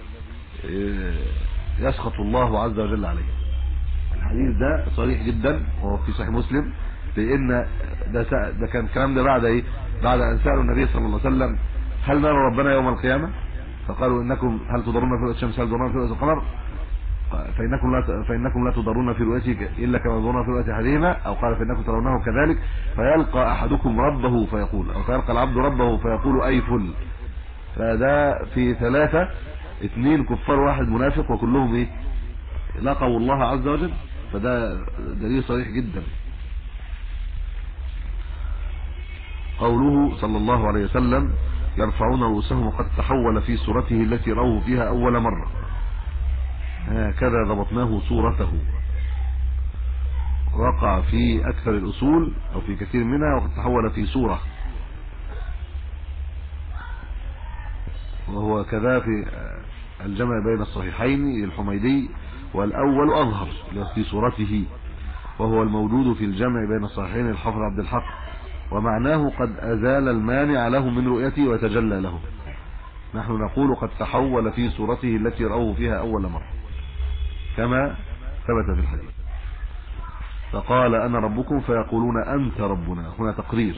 يسخط الله عز وجل عليه. الحديث ده صريح جدا وهو في صحيح مسلم، لأن ده كان الكلام ده بعد أن سألوا النبي صلى الله عليه وسلم هل نرى ربنا يوم القيامة؟ فقالوا إنكم هل تضرون في رؤية الشمس هل تضرون في رؤية القمر؟ فإنكم لا تضرون في رؤيته إلا كما تضرون في رؤية أحدهما، أو قال فإنكم ترونه كذلك. فيلقى أحدكم ربه فيقول، أو فيلقى العبد ربه فيقول أي فل. فده في ثلاثة، اثنين كفار واحد منافق، وكلهم لقوا الله عز وجل. فده دليل صريح جدا. قوله صلى الله عليه وسلم يرفعون رؤوسهم وقد تحول في صورته التي رأوه فيها أول مرة، هكذا ضبطناه صورته. وقع في أكثر الأصول أو في كثير منها وقد تحول في صورة، وهو كذا في الجمع بين الصحيحين للحميدي، والأول أظهر في صورته، وهو الموجود في الجمع بين الصحيحين للحافظ عبد الحق، ومعناه قد أزال المانع له من رؤيته وتجلى له. نحن نقول قد تحول في صورته التي رأوه فيها أول مرة كما ثبت في الحديث. فقال أنا ربكم فيقولون أنت ربنا، هنا تقرير.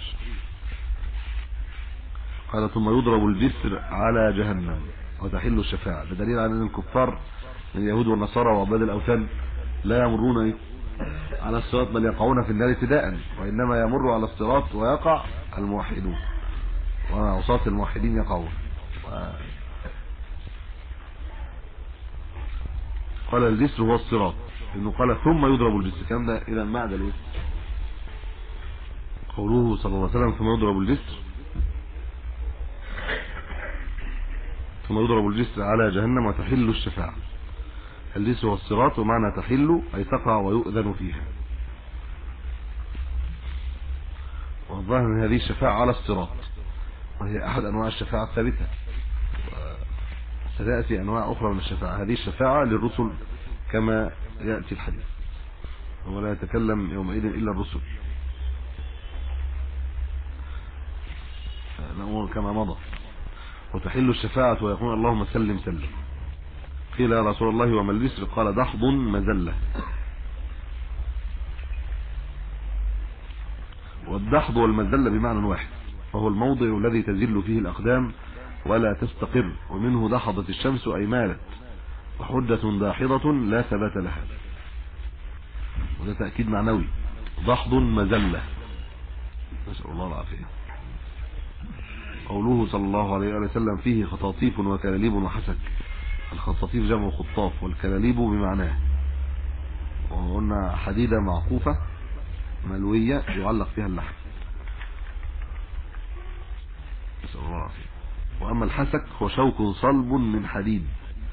قال ثم يضرب الجسر على جهنم وتحل الشفاعة. ده دليل على أن الكفار من اليهود والنصارى وعباد الأوثان لا يمرون على الصراط بل يقعون في النار ابتداء، وإنما يمر على الصراط ويقع الموحدون، وعصاة الموحدين يقعون. قال الجسر هو الصراط، انه قال ثم يضرب الجسر، الكلام ده الى المعنى الايه؟ قوله صلى الله عليه وسلم ثم يضرب الجسر على جهنم وتحل الشفاعة. الجسر هو الصراط، ومعنى تحل اي تقع ويؤذن فيها. والظاهر ان هذه الشفاعة على الصراط، وهي احد انواع الشفاعة الثابتة، ستأتي انواع اخرى من الشفاعة. هذه الشفاعة للرسل كما يأتي الحديث، ولا يتكلم يومئذ إلا الرسل، الأمور كما مضى. وتحل الشفاعة ويقول اللهم سلم سلم. قيل يا رسول الله وما الجسر؟ قال دحض مزلة. والدحض والمزلة بمعنى واحد، وهو الموضع الذي تزل فيه الأقدام ولا تستقر، ومنه دحضت الشمس أي مالت، وحجة داحضة لا ثبات لها. وده تأكيد معنوي، دحض مزلة، نسأل الله العافية. قوله صلى الله عليه وسلم فيه خطاطيف وكلاليب وحسك. الخطاطيف جمع خطاف، والكلاليب بمعناه. وقلنا حديدة معقوفة ملوية يعلق فيها اللحم، نسأل الله العافية. وأما الحسك هو شوك صلب من حديد،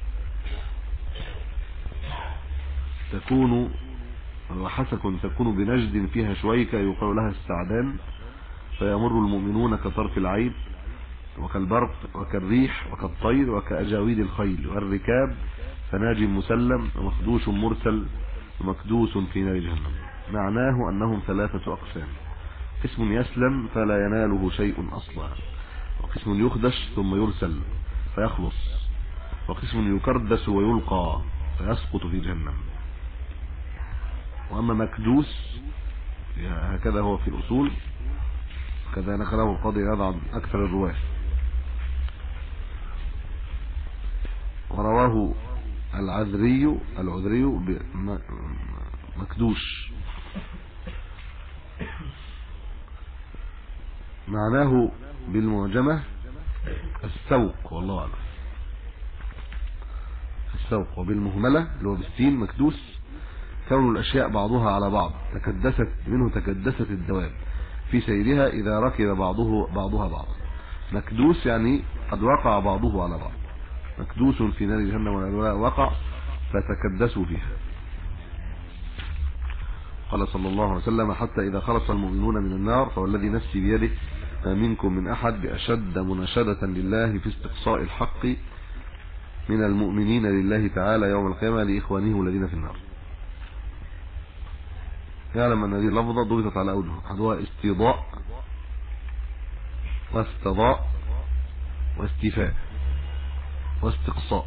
حسك تكون بنجد فيها شويكة يقال لها السعدان، فيمر المؤمنون كطرف العين وكالبرق وكالريح وكالطير وكأجاويد الخيل، والركاب فناج مسلم ومخدوش مرسل ومكدوس في نار جهنم. معناه أنهم ثلاثة أقسام: قسم يسلم فلا يناله شيء أصلا، وقسم يخدش ثم يرسل فيخلص، وقسم يكردس ويلقى فيسقط في جهنم. وأما مكدوس هكذا هو في الأصول، كذا نقله القاضي عياض عن أكثر الرواة. ورواه العذري مكدوش، معناه بالمعجمة السوق، والله أعلم السوق، وبالمهملة اللي هو بالسين مكدوس كون الأشياء بعضها على بعض تكدست الدواب في سيرها إذا ركب بعضها بعضا. مكدوس يعني قد وقع بعضه على بعض، مكدوس في نار جهنم والأولى وقع فتكدسوا فيها. قال صلى الله عليه وسلم: حتى إذا خلص المؤمنون من النار فوالذي نفسي بيده ما منكم من أحد بأشد مناشدة لله في استقصاء الحق من المؤمنين لله تعالى يوم القيامة لإخوانهم الذين في النار. يعلم أن هذه اللفظة ضبطت على أوجه، أحدها استيضاء واستضاء واستيفاء واستقصاء.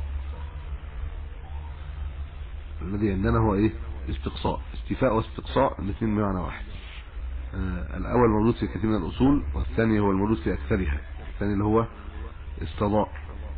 الذي عندنا هو ايه؟ استقصاء. استيفاء واستقصاء الاثنين بمعنى واحد. الاول موجود في كثير من الاصول، والثاني هو الموجود في اكثرها، الثاني اللي هو استضاء،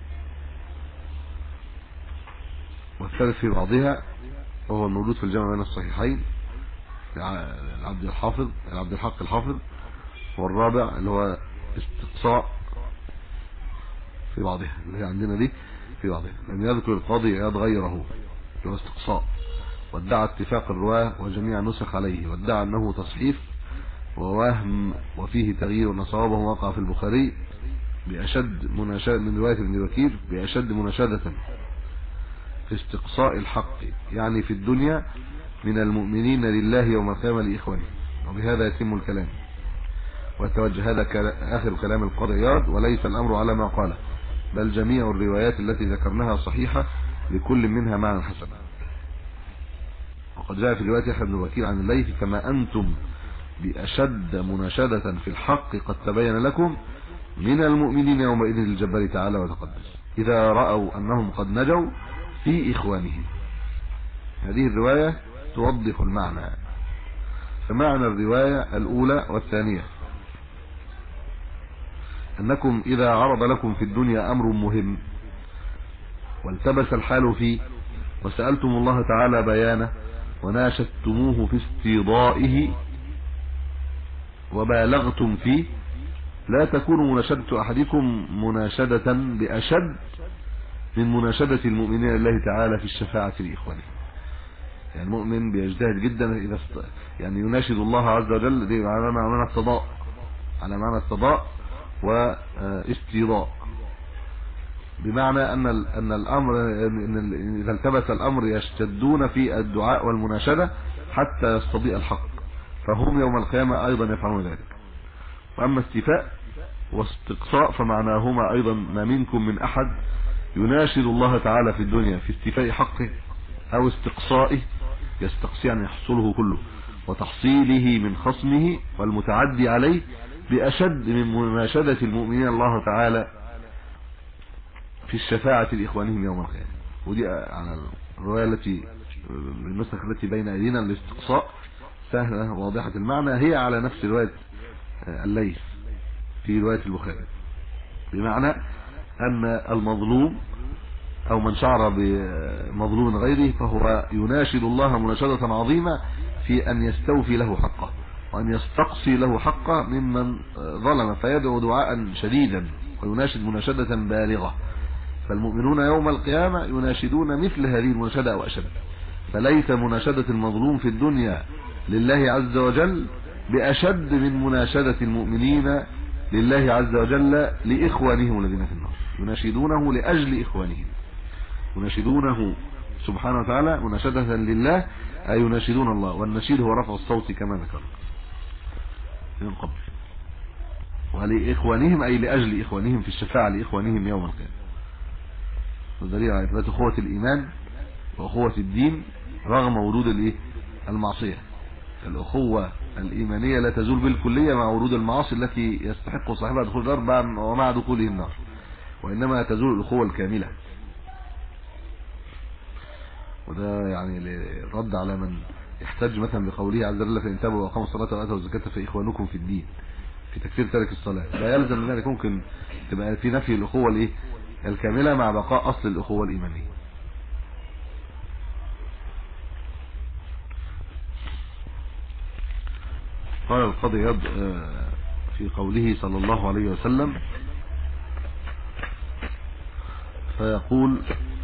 والثالث في بعضها وهو الموجود في الجمع بين الصحيحين العبد الحق الحافظ، والرابع اللي هو استقصاء في بعضها اللي هي عندنا دي في بعضها. لم يذكر القاضي عياض غيره اللي هو استقصاء، وادعى اتفاق الرواه وجميع النسخ عليه، وادعى انه تصحيف ووهم وفيه تغيير، وصوابه وقع في البخاري بأشد مناشدة من رواية ابن بكير بأشد مناشدة في استقصاء الحق، يعني في الدنيا من المؤمنين لله يوم القيامة لإخوانه. وبهذا يتم الكلام وتوجه. هذا آخر كلام القاضي عياض، وليس الأمر على ما قاله، بل جميع الروايات التي ذكرناها صحيحة لكل منها معنى حسن. وقد جاء في رواية يحيى بن بكير عن الليث: كما أنتم بأشد مناشدة في الحق قد تبين لكم من المؤمنين يومئذ للجبار تعالى وتقدس إذا رأوا أنهم قد نجوا في إخوانهم. هذه الرواية توضح المعنى. فمعنى الرواية الأولى والثانية أنكم إذا عرض لكم في الدنيا أمر مهم والتبس الحال فيه وسألتم الله تعالى بيانه وناشدتموه في استيضائه وبالغتم فيه، لا تكون مناشدة أحدكم مناشدة بأشد من مناشدة المؤمنين لله تعالى في الشفاعة لإخوانه. يعني المؤمن بيجتهد جدا إذا يعني يناشد الله عز وجل، دي على معنى التضاء، على معنى التضاء واستيضاء، بمعنى أن الأمر إذا التبس الأمر يشتدون في الدعاء والمناشدة حتى يستضيء الحق، فهم يوم القيامة أيضا يفعلون ذلك. وأما استيفاء واستقصاء فمعناهما أيضا: ما منكم من أحد يناشد الله تعالى في الدنيا في استيفاء حقه أو استقصائه، يستقصي أن يحصله كله وتحصيله من خصمه والمتعدي عليه بأشد من مناشدة المؤمنين الله تعالى في الشفاعة لإخوانهم يوم القيامة. ودي على الرواية التي النسخ التي بين أيدينا الاستقصاء سهلة واضحة المعنى، هي على نفس رواية الليث في رواية البخاري، بمعنى أن المظلوم أو من شعر بمظلوم غيره فهو يناشد الله مناشدة عظيمة في أن يستوفي له حقه وأن يستقصي له حقه ممن ظلم، فيدعو دعاء شديدا ويناشد مناشدة بالغة. فالمؤمنون يوم القيامة يناشدون مثل هذه المناشدة أو أشد، فليس مناشدة المظلوم في الدنيا لله عز وجل بأشد من مناشدة المؤمنين لله عز وجل لإخوانهم الذين في النار. يناشدونه لأجل إخوانهم، يناشدونه سبحانه وتعالى مناشدة لله، أي يناشدون الله، والنشيد هو رفع الصوت كما ذكر من قبل. ولإخوانهم أي لأجل إخوانهم في الشفاعة لإخوانهم يوم القيامة. والدليل على إثبات أخوة الإيمان وأخوة الدين رغم وجود المعصية. الأخوة الإيمانية لا تزول بالكلية مع ورود المعاصي التي يستحق صاحبها دخول النار ومع دخوله النار، وإنما تزول الأخوة الكاملة. وده يعني رد على من يحتج مثلا بقوله عز وجل فإن تابوا وأقاموا الصلاة وآتوا الزكاة فإخوانكم في الدين في تكفير تارك الصلاة، لا يلزم من ذلك ممكن تبقى في نفي الأخوة الايه الكاملة مع بقاء أصل الأخوة الإيمانية. قال القاضي عياض في قوله صلى الله عليه وسلم فيقول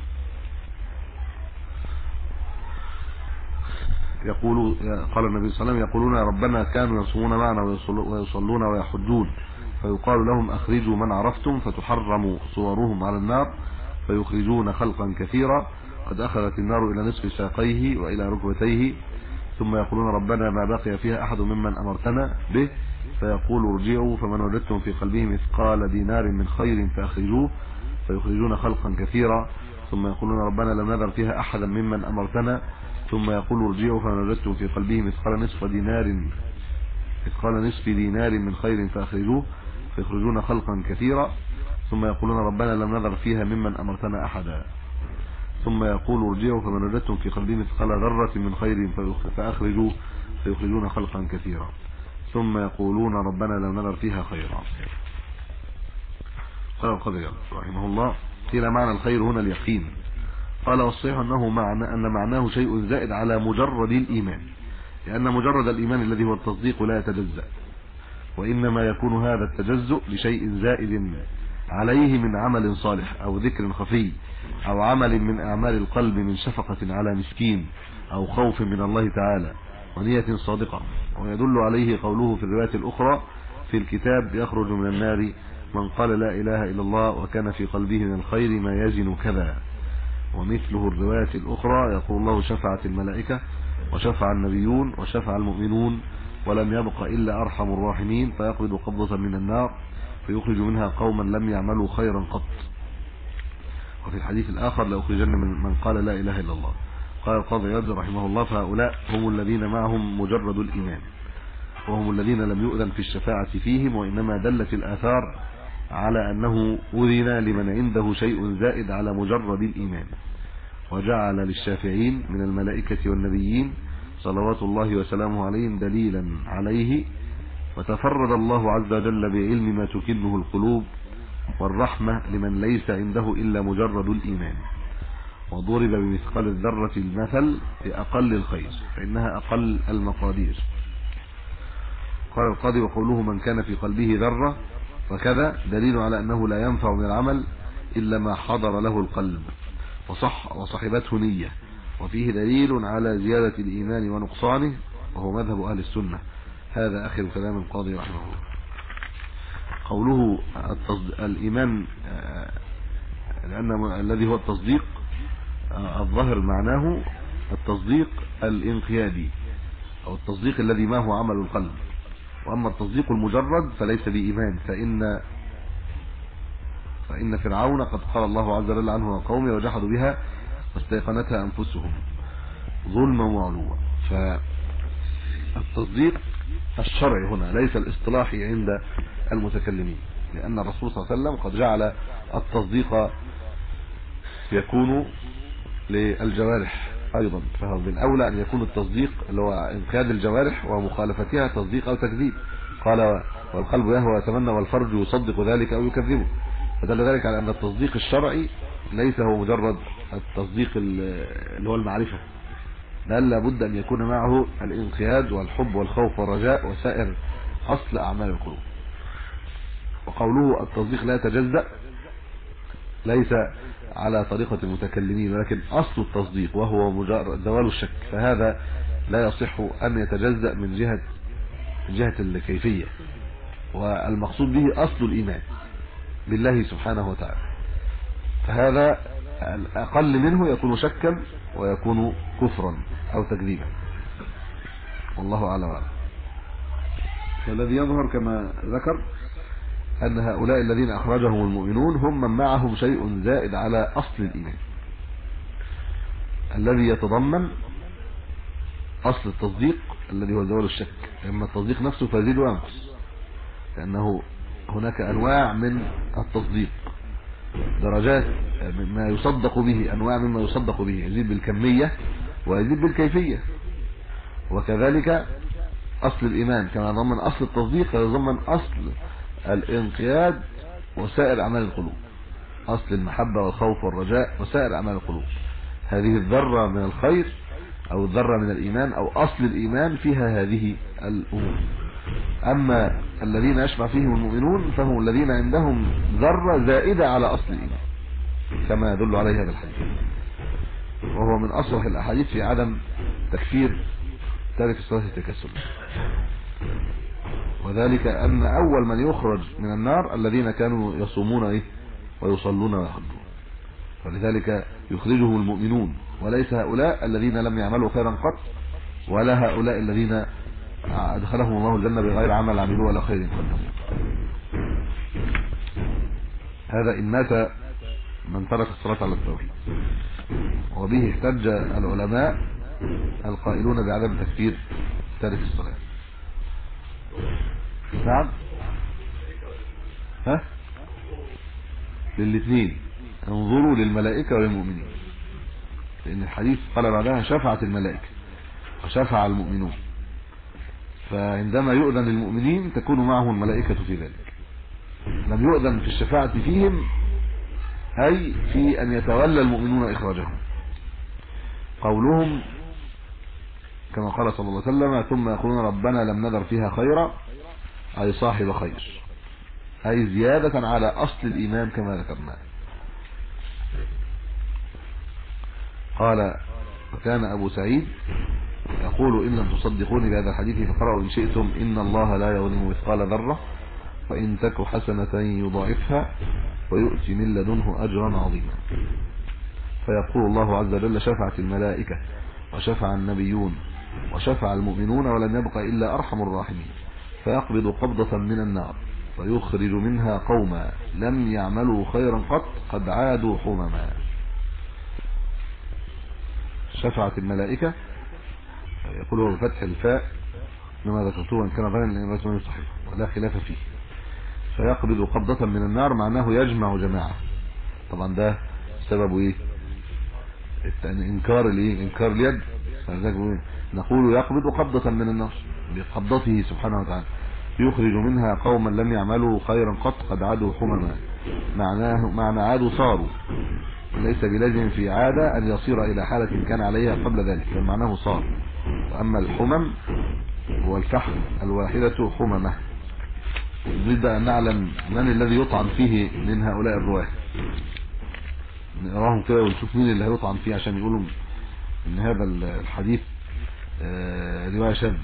قال النبي صلى الله عليه وسلم يقولون ربنا كانوا يصومون معنا ويصلون ويحجون فيقال لهم أخرجوا من عرفتم فتحرم صورهم على النار فيخرجون خلقا كثيرا قد أخذت النار إلى نصف ساقيه وإلى ركبتيه ثم يقولون ربنا ما بقي فيها أحد ممن أمرتنا به فيقول ارجعوا فمن وجدتم في قلبه مثقال دينار من خير فأخرجوه فيخرجون خلقا كثيرا ثم يقولون ربنا لم نذر فيها أحدا ممن أمرتنا ثم يقول ارجعوا فمن وجدتم في قلبه مثقال نصف دينار من خير فأخرجوه فيخرجون خلقا كثيرا ثم يقولون ربنا لم نذر فيها ممن أمرتنا أحدا ثم يقول ارجعوا فمن وجدتم في قلبه مثقال ذرة من خير فأخرجوه فيخرجون خلقا كثيرا ثم يقولون ربنا لم نذر فيها خيرا. قال القاضي رحمه الله قيل معنى الخير هنا اليقين. قال والصحيح أن معناه شيء زائد على مجرد الإيمان لأن مجرد الإيمان الذي هو التصديق لا يتجزأ وإنما يكون هذا التجزؤ لشيء زائد عليه من عمل صالح أو ذكر خفي أو عمل من أعمال القلب من شفقة على مسكين أو خوف من الله تعالى ونية صادقة. ويدل عليه قوله في الرواية الأخرى في الكتاب يخرج من النار من قال لا إله إلا الله وكان في قلبه من الخير ما يزن كذا. ومثله الرواية الأخرى يقول الله شفعت الملائكة وشفع النبيون وشفع المؤمنون ولم يبق إلا أرحم الراحمين فيقبض قبضة من النار فيخرج منها قوما لم يعملوا خيرا قط. وفي الحديث الآخر لأخرجن من قال لا إله إلا الله. قال القاضي عياض رحمه الله فهؤلاء هم الذين معهم مجرد الإيمان وهم الذين لم يؤذن في الشفاعة فيهم وإنما دلت الآثار على أنه أذن لمن عنده شيء زائد على مجرد الإيمان وجعل للشافعين من الملائكة والنبيين صلوات الله وسلامه عليهم دليلا عليه وتفرد الله عز وجل بعلم ما تكنه القلوب والرحمة لمن ليس عنده إلا مجرد الإيمان وضرب بمثقال الذرة المثل بأقل الخير فإنها أقل المقادير. قال القاضي وقوله من كان في قلبه ذرة فكذا دليل على أنه لا ينفع من العمل إلا ما حضر له القلب وصحبته نية وفيه دليل على زيادة الإيمان ونقصانه وهو مذهب أهل السنة. هذا آخر كلام القاضي رحمه الله. قوله الإيمان لأن الذي هو التصديق الظاهر معناه التصديق الانقيادي أو التصديق الذي ما هو عمل القلب وأما التصديق المجرد فليس بإيمان فإن فرعون قد قال الله عز وجل عنه وقومه وجحدوا بها واستيقنتها أنفسهم ظلما وعلوا. فالتصديق الشرعي هنا ليس الاصطلاحي عند المتكلمين لأن الرسول صلى الله عليه وسلم قد جعل التصديق يكون للجوارح أيضا فهو من أولى أن يكون التصديق اللي هو انقياد الجوارح ومخالفتها تصديق أو تكذيب. قال والقلب يهوى ويتمنى والفرج يصدق ذلك أو يكذبه فدل ذلك على أن التصديق الشرعي ليس هو مجرد التصديق اللي هو المعرفة بل لابد أن يكون معه الانقياد والحب والخوف والرجاء وسائر أصل أعمال القلوب. وقوله التصديق لا يتجزأ ليس على طريقة المتكلمين ولكن أصل التصديق وهو مجرد زوال الشك فهذا لا يصح أن يتجزأ من جهة الكيفية والمقصود به أصل الإيمان بالله سبحانه وتعالى فهذا الأقل منه يكون شكا ويكون كفرا أو تكذيبا والله أعلم. فالذي يظهر كما ذكر أن هؤلاء الذين أخرجهم المؤمنون هم من معهم شيء زائد على أصل الإيمان الذي يتضمن أصل التصديق الذي هو زوال الشك لأن التصديق نفسه فيزيد وينقص لأنه هناك أنواع من التصديق درجات مما يصدق به أنواع مما يصدق به يزيد بالكمية ويزيد بالكيفية وكذلك أصل الإيمان كما يتضمن أصل التصديق يتضمن أصل الانقياد وسائر أعمال القلوب، أصل المحبة والخوف والرجاء وسائر أعمال القلوب. هذه الذرة من الخير أو الذرة من الإيمان أو أصل الإيمان فيها هذه الأمور. أما الذين يشفع فيهم المؤمنون فهم الذين عندهم ذرة زائدة على أصل الإيمان كما يدل عليه هذا الحديث، وهو من أصرح الأحاديث في عدم تكفير تارك الصلاة التكسل. وذلك أن أول من يخرج من النار الذين كانوا يصومون ويصلون ويحجون، ولذلك يخرجهم المؤمنون وليس هؤلاء الذين لم يعملوا خيرا قط ولا هؤلاء الذين أدخلهم الله الجنة بغير عمل عملوا ولا خير قدموا. هذا إن مات من ترك الصلاة على التوحيد، وبه احتج العلماء القائلون بعدم تكفير تارك الصلاة. نعم ها للاثنين، انظروا للملائكة وللمؤمنين، لأن الحديث قال بعدها شفعت الملائكة وشفع المؤمنون، فعندما يؤذن للمؤمنين تكون معهم الملائكة في ذلك. لم يؤذن في الشفاعة فيهم أي في أن يتولى المؤمنون إخراجهم. قولهم كما قال صلى الله عليه وسلم ثم يقولون ربنا لم نذر فيها خيرا أي صاحب خير، أي زيادة على أصل الإيمان كما ذكرنا. قال وكان أبو سعيد يقول إن لم تصدقوني بهذا الحديث فقرأوا إن شئتم إن الله لا يظلم مثقال ذرة وإن تك حسنة يضاعفها ويؤتي من لدنه أجرا عظيما. فيقول الله عز وجل شفعت الملائكة وشفع النبيون وشفع المؤمنون ولم يبق إلا أرحم الراحمين، فيقبض قبضة من النار ويخرج منها قوما لم يعملوا خيرا قط قد عادوا حمما. شفعت الملائكة يقولوا بفتح الفاء لما ذكرته ان كان غير لان الرسول صحيح ولا خلاف فيه. فيقبض قبضة من النار معناه يجمع جماعة. طبعا ده سببه ايه؟ انكار انكار اليد. نقول يقبض قبضة من النار بقبضته سبحانه وتعالى، يخرج منها قوما لم يعملوا خيرا قط قد عادوا حمما. معنى عادوا صاروا، ليس بلازم في عادة أن يصير إلى حالة كان عليها قبل ذلك، بل معناه صار. وأما الحمم هو الفحم الواحدة حممة. نريد أن نعلم من الذي يطعن فيه من هؤلاء الرواة، نراهم كده ونشوف مين اللي هيطعن فيه عشان يقولوا ان هذا الحديث رواية شاذة.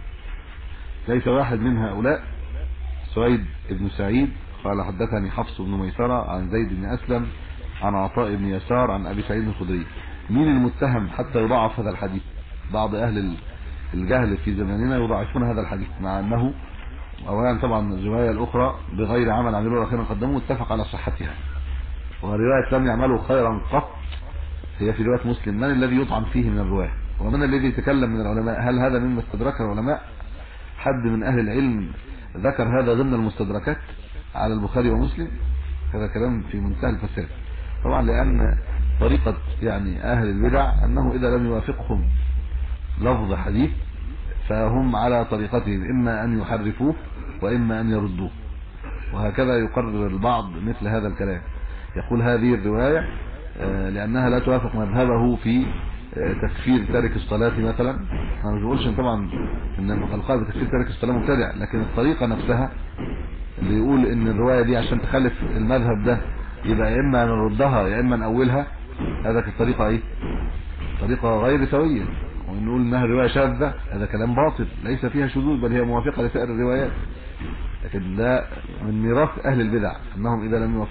ليس واحد من هؤلاء. سويد بن سعيد قال حدثني حفص بن ميسرة عن زيد بن أسلم عن عطاء بن يسار عن أبي سعيد الخدري. مين المتهم حتى يضعف هذا الحديث؟ بعض أهل الجهل في زماننا يضعفون هذا الحديث، مع أنه أولا طبعا الرواية الأخرى بغير عمل عملوا ولا خيرا قدموا اتفق على صحتها، ورواية لم يعملوا خيرا قط هي في رواية مسلم. من الذي يطعن فيه من الرواة؟ ومن الذي يتكلم من العلماء؟ هل هذا مما استدرك العلماء؟ حد من أهل العلم ذكر هذا ضمن المستدركات على البخاري ومسلم؟ هذا كلام في منتهى الفساد طبعا، لأن طريقة يعني أهل البدع أنه إذا لم يوافقهم لفظ حديث فهم على طريقتهم، إما أن يحرفوه وإما أن يردوه، وهكذا يقرر البعض مثل هذا الكلام. يقول هذه الرواية لأنها لا توافق مذهبه في تكفير تارك الصلاة مثلا. أنا ما بقولش طبعا إن القائل بتكفير تارك الصلاة مبتدع، لكن الطريقة نفسها اللي يقول إن الرواية دي عشان تخالف المذهب ده يبقى يا إما نردها يا إما نأولها، هذا الطريقة إيه؟ طريقة غير سوية. ونقول إنها رواية شاذة هذا كلام باطل ليس فيها شذوذ بل هي موافقة لسائر الروايات. لكن ده من ميراث أهل البدع أنهم إذا لم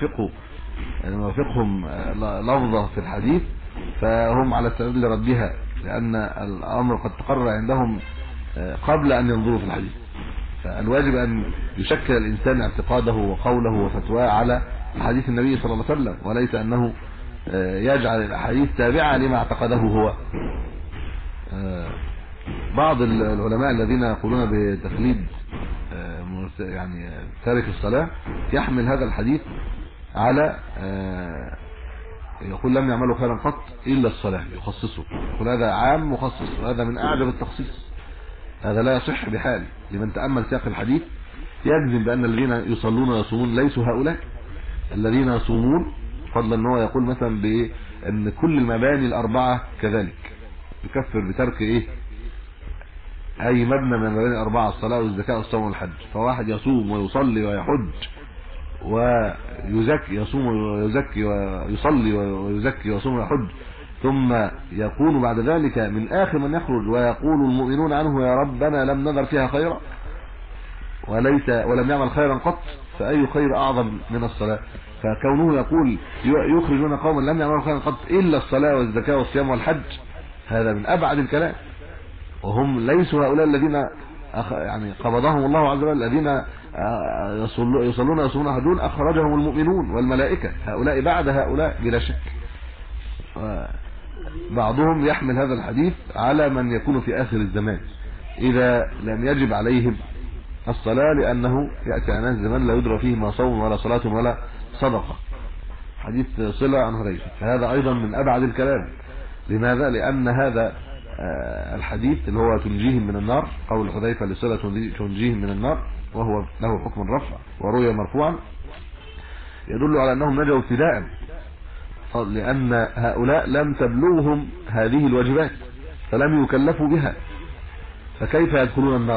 يوافقهم لفظة في الحديث فهم على استعداد لردها، لأن الأمر قد تقرر عندهم قبل أن ينظروا في الحديث. فالواجب أن يشكل الإنسان اعتقاده وقوله وفتواه على حديث النبي صلى الله عليه وسلم، وليس أنه يجعل الأحاديث تابعة لما اعتقده هو. بعض العلماء الذين يقولون بتقليد يعني تارك الصلاة يحمل هذا الحديث على يقول لم يعملوا خيرا قط إلا الصلاة، يخصصه، يقول هذا عام مخصص، وهذا من أعجب التخصيص. هذا لا يصح بحال. لمن تأمل سياق الحديث يجزم بأن الذين يصلون ويصومون ليسوا هؤلاء الذين يصومون، فضلا ان هو يقول مثلا بأن كل المباني الأربعة كذلك يكفر بترك أي مبنى من المباني الأربعة، الصلاة والزكاة والصوم والحج. فواحد يصوم ويصلي ويحج ويزكي، يصوم ويزكي ويصلي ويزكي ويصوم ويحج، ثم يكون بعد ذلك من آخر من يخرج ويقول المؤمنون عنه يا ربنا لم نذر فيها خيرا ولم يعمل خيرا قط، فأي خير أعظم من الصلاة؟ فكونه يقول يخرجون قوما لم يعملوا خيرا قط إلا الصلاة والزكاة والصيام والحج، هذا من أبعد الكلام. وهم ليسوا هؤلاء الذين يعني قبضهم الله عز وجل، الذين يصلون ويصومون يحجون أخرجهم المؤمنون والملائكة، هؤلاء بعد هؤلاء بلا شك. بعضهم يحمل هذا الحديث على من يكون في آخر الزمان إذا لم يجب عليهم الصلاة، لأنه يأتي على ناس زمان لا يدرى فيه ما صوم ولا صلاة ولا صدقة، حديث صلة عن هريرة. فهذا أيضا من أبعد الكلام. لماذا؟ لأن هذا الحديث اللي هو تنجيهم من النار، قول حذيفة لصلة تنجيهم من النار، وهو له حكم الرفع وروي مرفوعا، يدل على أنهم نجوا ابتداء، لأن هؤلاء لم تبلغهم هذه الواجبات فلم يكلفوا بها، فكيف يدخلون النار؟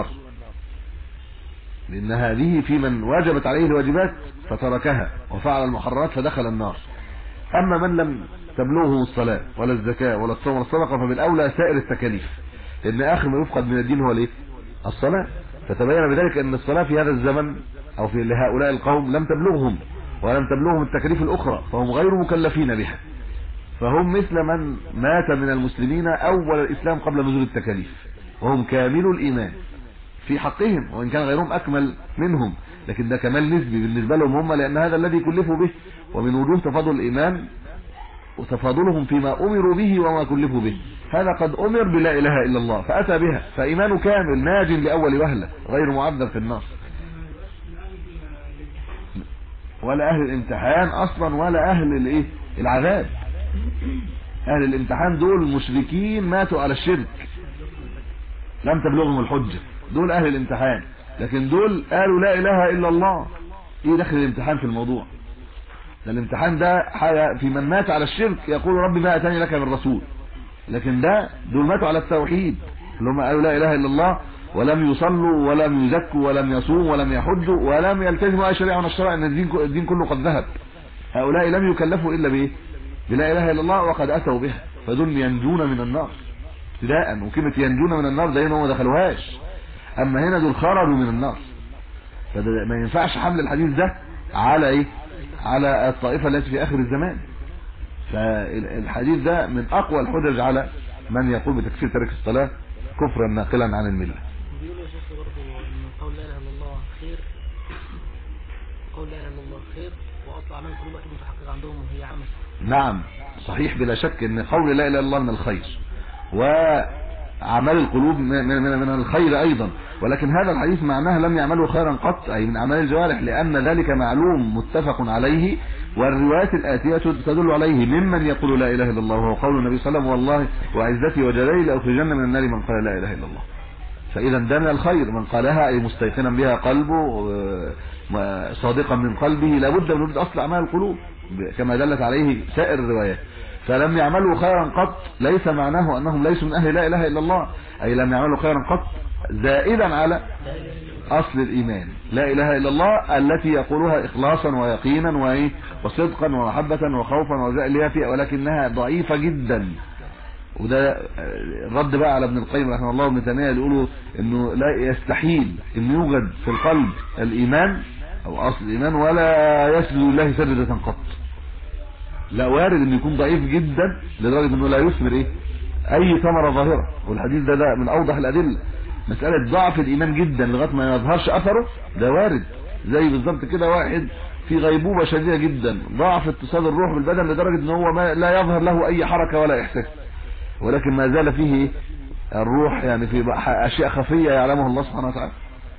لأن هذه في من واجبت عليه الواجبات فتركها وفعل المحرمات فدخل النار. أما من لم تبلغه الصلاة ولا الزكاة ولا الصوم ولا الصدقة فبالأولى سائر التكاليف، لأن آخر ما يفقد من الدين هو الايه؟ الصلاة. فتبين بذلك أن الصلاة في هذا الزمن أو في لهؤلاء القوم لم تبلغهم ولم تبلغهم التكاليف الأخرى، فهم غير مكلفين بها، فهم مثل من مات من المسلمين أول الإسلام قبل نزول التكاليف، وهم كامل الإيمان في حقهم، وإن كان غيرهم أكمل منهم، لكن ده كمال نسبي بالنسبة لهم هم، لأن هذا الذي كلفوا به. ومن وجوه تفاضل الإيمان وتفاضلهم فيما أمروا به وما كلفوا به، هذا قد أمر بلا إله إلا الله فأتى بها، فإيمانه كامل ناج لأول وهلة غير معذب في النار، ولا أهل الامتحان أصلا ولا أهل العذاب. أهل الامتحان دول مشركين ماتوا على الشرك لم تبلغهم الحجة، دول أهل الامتحان، لكن دول قالوا لا إله إلا الله. إيه دخل الامتحان في الموضوع؟ ده الامتحان ده حاجة في من مات على الشرك يقول ربي ما أتاني لك من رسول، لكن ده دول ماتوا على التوحيد اللي هم قالوا لا إله إلا الله ولم يصلوا ولم يزكوا ولم يصوموا ولم يحجوا ولم يلتزموا أي شريعة من الشرائع، ان الدين كله قد ذهب. هؤلاء لم يكلفوا إلا بإيه؟ بلا إله إلا الله، وقد أتوا بها، فدول ينجون من النار ابتداء. وكلمة ينجون من النار ده هم ما دخلوهاش، أما هنا دول خرجوا من النار. فما ينفعش حمل الحديث ده على إيه؟ على الطائفة التي في آخر الزمان. فالحديث ده من أقوى الحجج على من يقول بتكفير ترك الصلاة كفرا ناقلا عن الملة. بيقولوا يا شيخ برضه ان قول لا اله الا الله خير، قول لا اله الا الله خير، واصل اعمال القلوب اكيد متحقق عندهم وهي عمل. نعم صحيح بلا شك ان قول لا اله الا الله من الخير، وأعمال القلوب من الخير أيضا، ولكن هذا الحديث معناه لم يعملوا خيرا قط، أي من أعمال الجوارح، لأن ذلك معلوم متفق عليه، والروايات الآتية تدل عليه ممن يقول لا إله إلا الله، وهو قول النبي صلى الله عليه وسلم والله وعزتي وجلالي لأخرجن من النار من قال لا إله إلا الله. فإذا ده من الخير، من قالها أي مستيقنا بها قلبه صادقا من قلبه، لابد من وجود أصل أعمال القلوب كما دلت عليه سائر الروايات. فلم يعملوا خيرا قط ليس معناه أنهم ليسوا من أهل لا إله إلا الله، أي لم يعملوا خيرا قط زائدا على أصل الإيمان لا إله إلا الله التي يقولها إخلاصا ويقينا وصدقا ومحبة وخوفا اللي هي فيها، ولكنها ضعيفة جدا. وده الرد بقى على ابن القيم رحمه الله وابن تيمية اللي يقولوا انه لا يستحيل ان يوجد في القلب الايمان او اصل الايمان ولا يسجد لله سجدة قط. لا، وارد انه يكون ضعيف جدا لدرجة انه لا يثمر اي ثمرة ظاهرة، والحديث ده من اوضح الادلة. مسألة ضعف الايمان جدا لغاية ما يظهرش اثره ده وارد، زي بالظبط كده واحد في غيبوبة شديدة جدا، ضعف اتصال الروح بالبدن لدرجة ان هو ما لا يظهر له اي حركة ولا احساس، ولكن ما زال فيه الروح يعني في اشياء خفية يعلمها الله سبحانه وتعالى.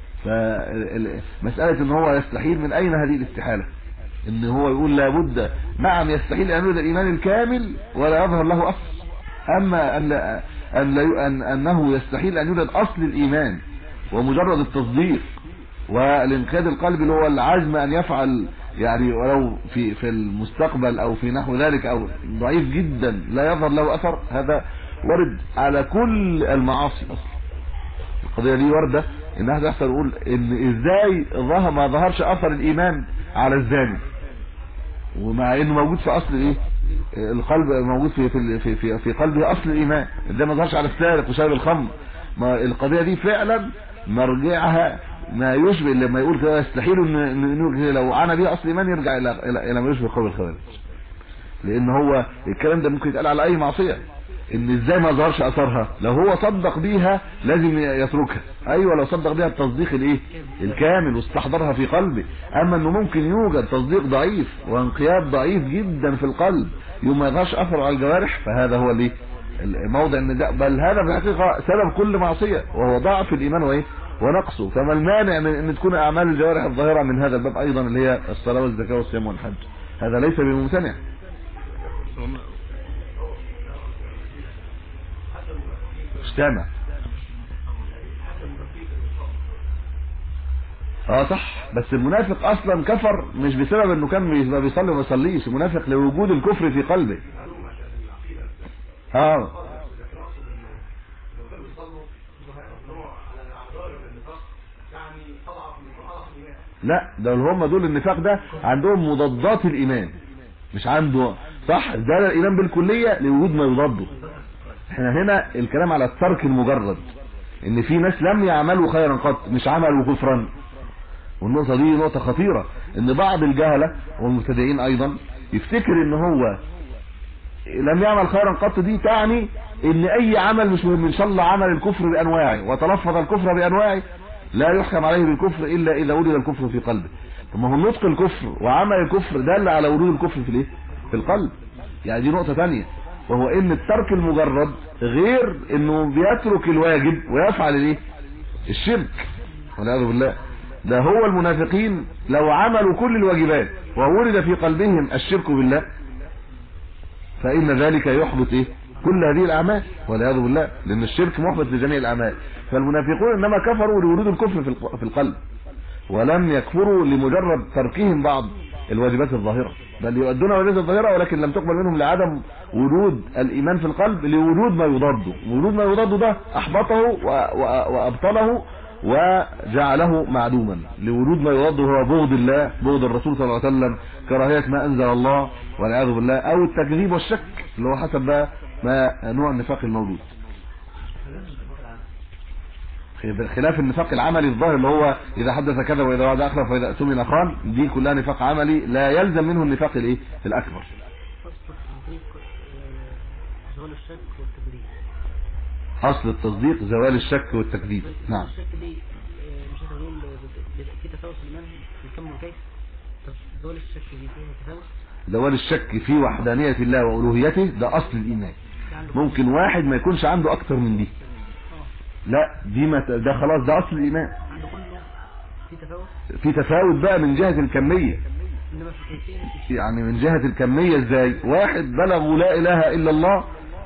فمسألة ان هو يستحيل، من اين هذه الاستحالة؟ ان هو يقول لابد، نعم يستحيل ان يوجد الايمان الكامل ولا يظهر له اصل، اما انه يستحيل ان يوجد اصل الايمان ومجرد التصديق والانقياد القلبي اللي هو العزم ان يفعل، يعني ولو في المستقبل او في نحو ذلك، او ضعيف جدا لا يظهر له اثر. هذا ورد على كل المعاصي اصلا. القضيه دي وارده ان احد يحصل يقول ان ازاي ما ظهرش اثر الايمان على الزاني، ومع انه موجود في اصل ايه القلب، موجود في قلبه اصل الايمان، ده ما ظهرش على السارق وشارب الخمر. ما القضيه دي فعلا مرجعها ما يشبه لما يقول كده يستحيل ان لو عانى بيها اصل الايمان يرجع الى ما يشبه قول الخوارج، لان هو الكلام ده ممكن يتقال على اي معصيه، ان ازاي ما ظهرش اثرها. لو هو صدق بيها لازم يتركها، ايوه لو صدق بيها التصديق الايه الكامل واستحضرها في قلبه. اما انه ممكن يوجد تصديق ضعيف وانقياد ضعيف جدا في القلب يوم ما يظهرش اثر على الجوارح، فهذا هو الايه الموضع ان ده، بل هذا في الحقيقه سبب كل معصيه وهو ضعف الايمان وايه ونقصه. فما المانع من ان تكون اعمال الجوارح الظاهره من هذا الباب ايضا، اللي هي الصلاه والزكاه والصيام والحج، هذا ليس بممتنع. اجتمع صح، بس المنافق اصلا كفر مش بسبب انه كان بيصلي وما يصليش، المنافق لوجود الكفر في قلبه. لا، ده هم دول النفاق ده عندهم مضادات الايمان، مش عنده صح ده الايمان بالكليه لوجود ما يضاده. احنا هنا الكلام على الترك المجرد، ان في ناس لم يعملوا خيرا قط، مش عملوا كفرا. والنقطه دي نقطه خطيره، ان بعض الجهله والمبتدئين ايضا يفتكر ان هو لم يعمل خيرا قط دي تعني ان اي عمل مش مهم، ان شاء الله عمل الكفر بانواعه وتلفظ الكفر بانواعه لا يحكم عليه بالكفر الا اذا وجد الكفر في قلبه. طب ما هو نطق الكفر وعمل الكفر دل على وجود الكفر في الايه في القلب. يعني دي نقطه ثانيه، وهو ان الترك المجرد غير انه بيترك الواجب ويفعل الايه الشرك والعياذ بالله. ده هو المنافقين لو عملوا كل الواجبات وولد في قلبهم الشرك بالله فإن ذلك يحبط ايه كل هذه الاعمال والعياذ بالله، لان الشرك محبط لجميع الاعمال. فالمنافقون انما كفروا لوجود الكفر في القلب، ولم يكفروا لمجرد تركهم بعض الواجبات الظاهره، بل يؤدون الواجبات الظاهره ولكن لم تقبل منهم لعدم وجود الايمان في القلب لوجود ما يضاده. وجود ما يضاده ده احبطه وابطله وجعله معدوما، لوجود ما يضاده هو بغض الله، بغض الرسول صلى الله عليه وسلم، كراهيه ما انزل الله والعياذ بالله، او التكذيب والشك اللي هو حسب بقى ما نوع النفاق الموجود. خلاف النفاق العملي الظاهر اللي هو اذا حدث كذا واذا وعد اخلف واذا اؤتمن خان، دي كلها نفاق عملي لا يلزم منه النفاق الايه الاكبر. زوال الشك والتكذيب، اصل التصديق زوال الشك والتكذيب. نعم. الشك دي مش هنقول في تفاوت الايمان بيكمل كيف زوال الشك دي فيها تفاوت. زوال الشك في وحدانيه الله والوهيته ده اصل الايمان. ممكن واحد ما يكونش عنده اكتر من دي، لا دي ما ده خلاص ده اصل الايمان. في تفاوت بقى من جهه الكميه، يعني من جهه الكميه ازاي؟ واحد بلغ لا اله الا الله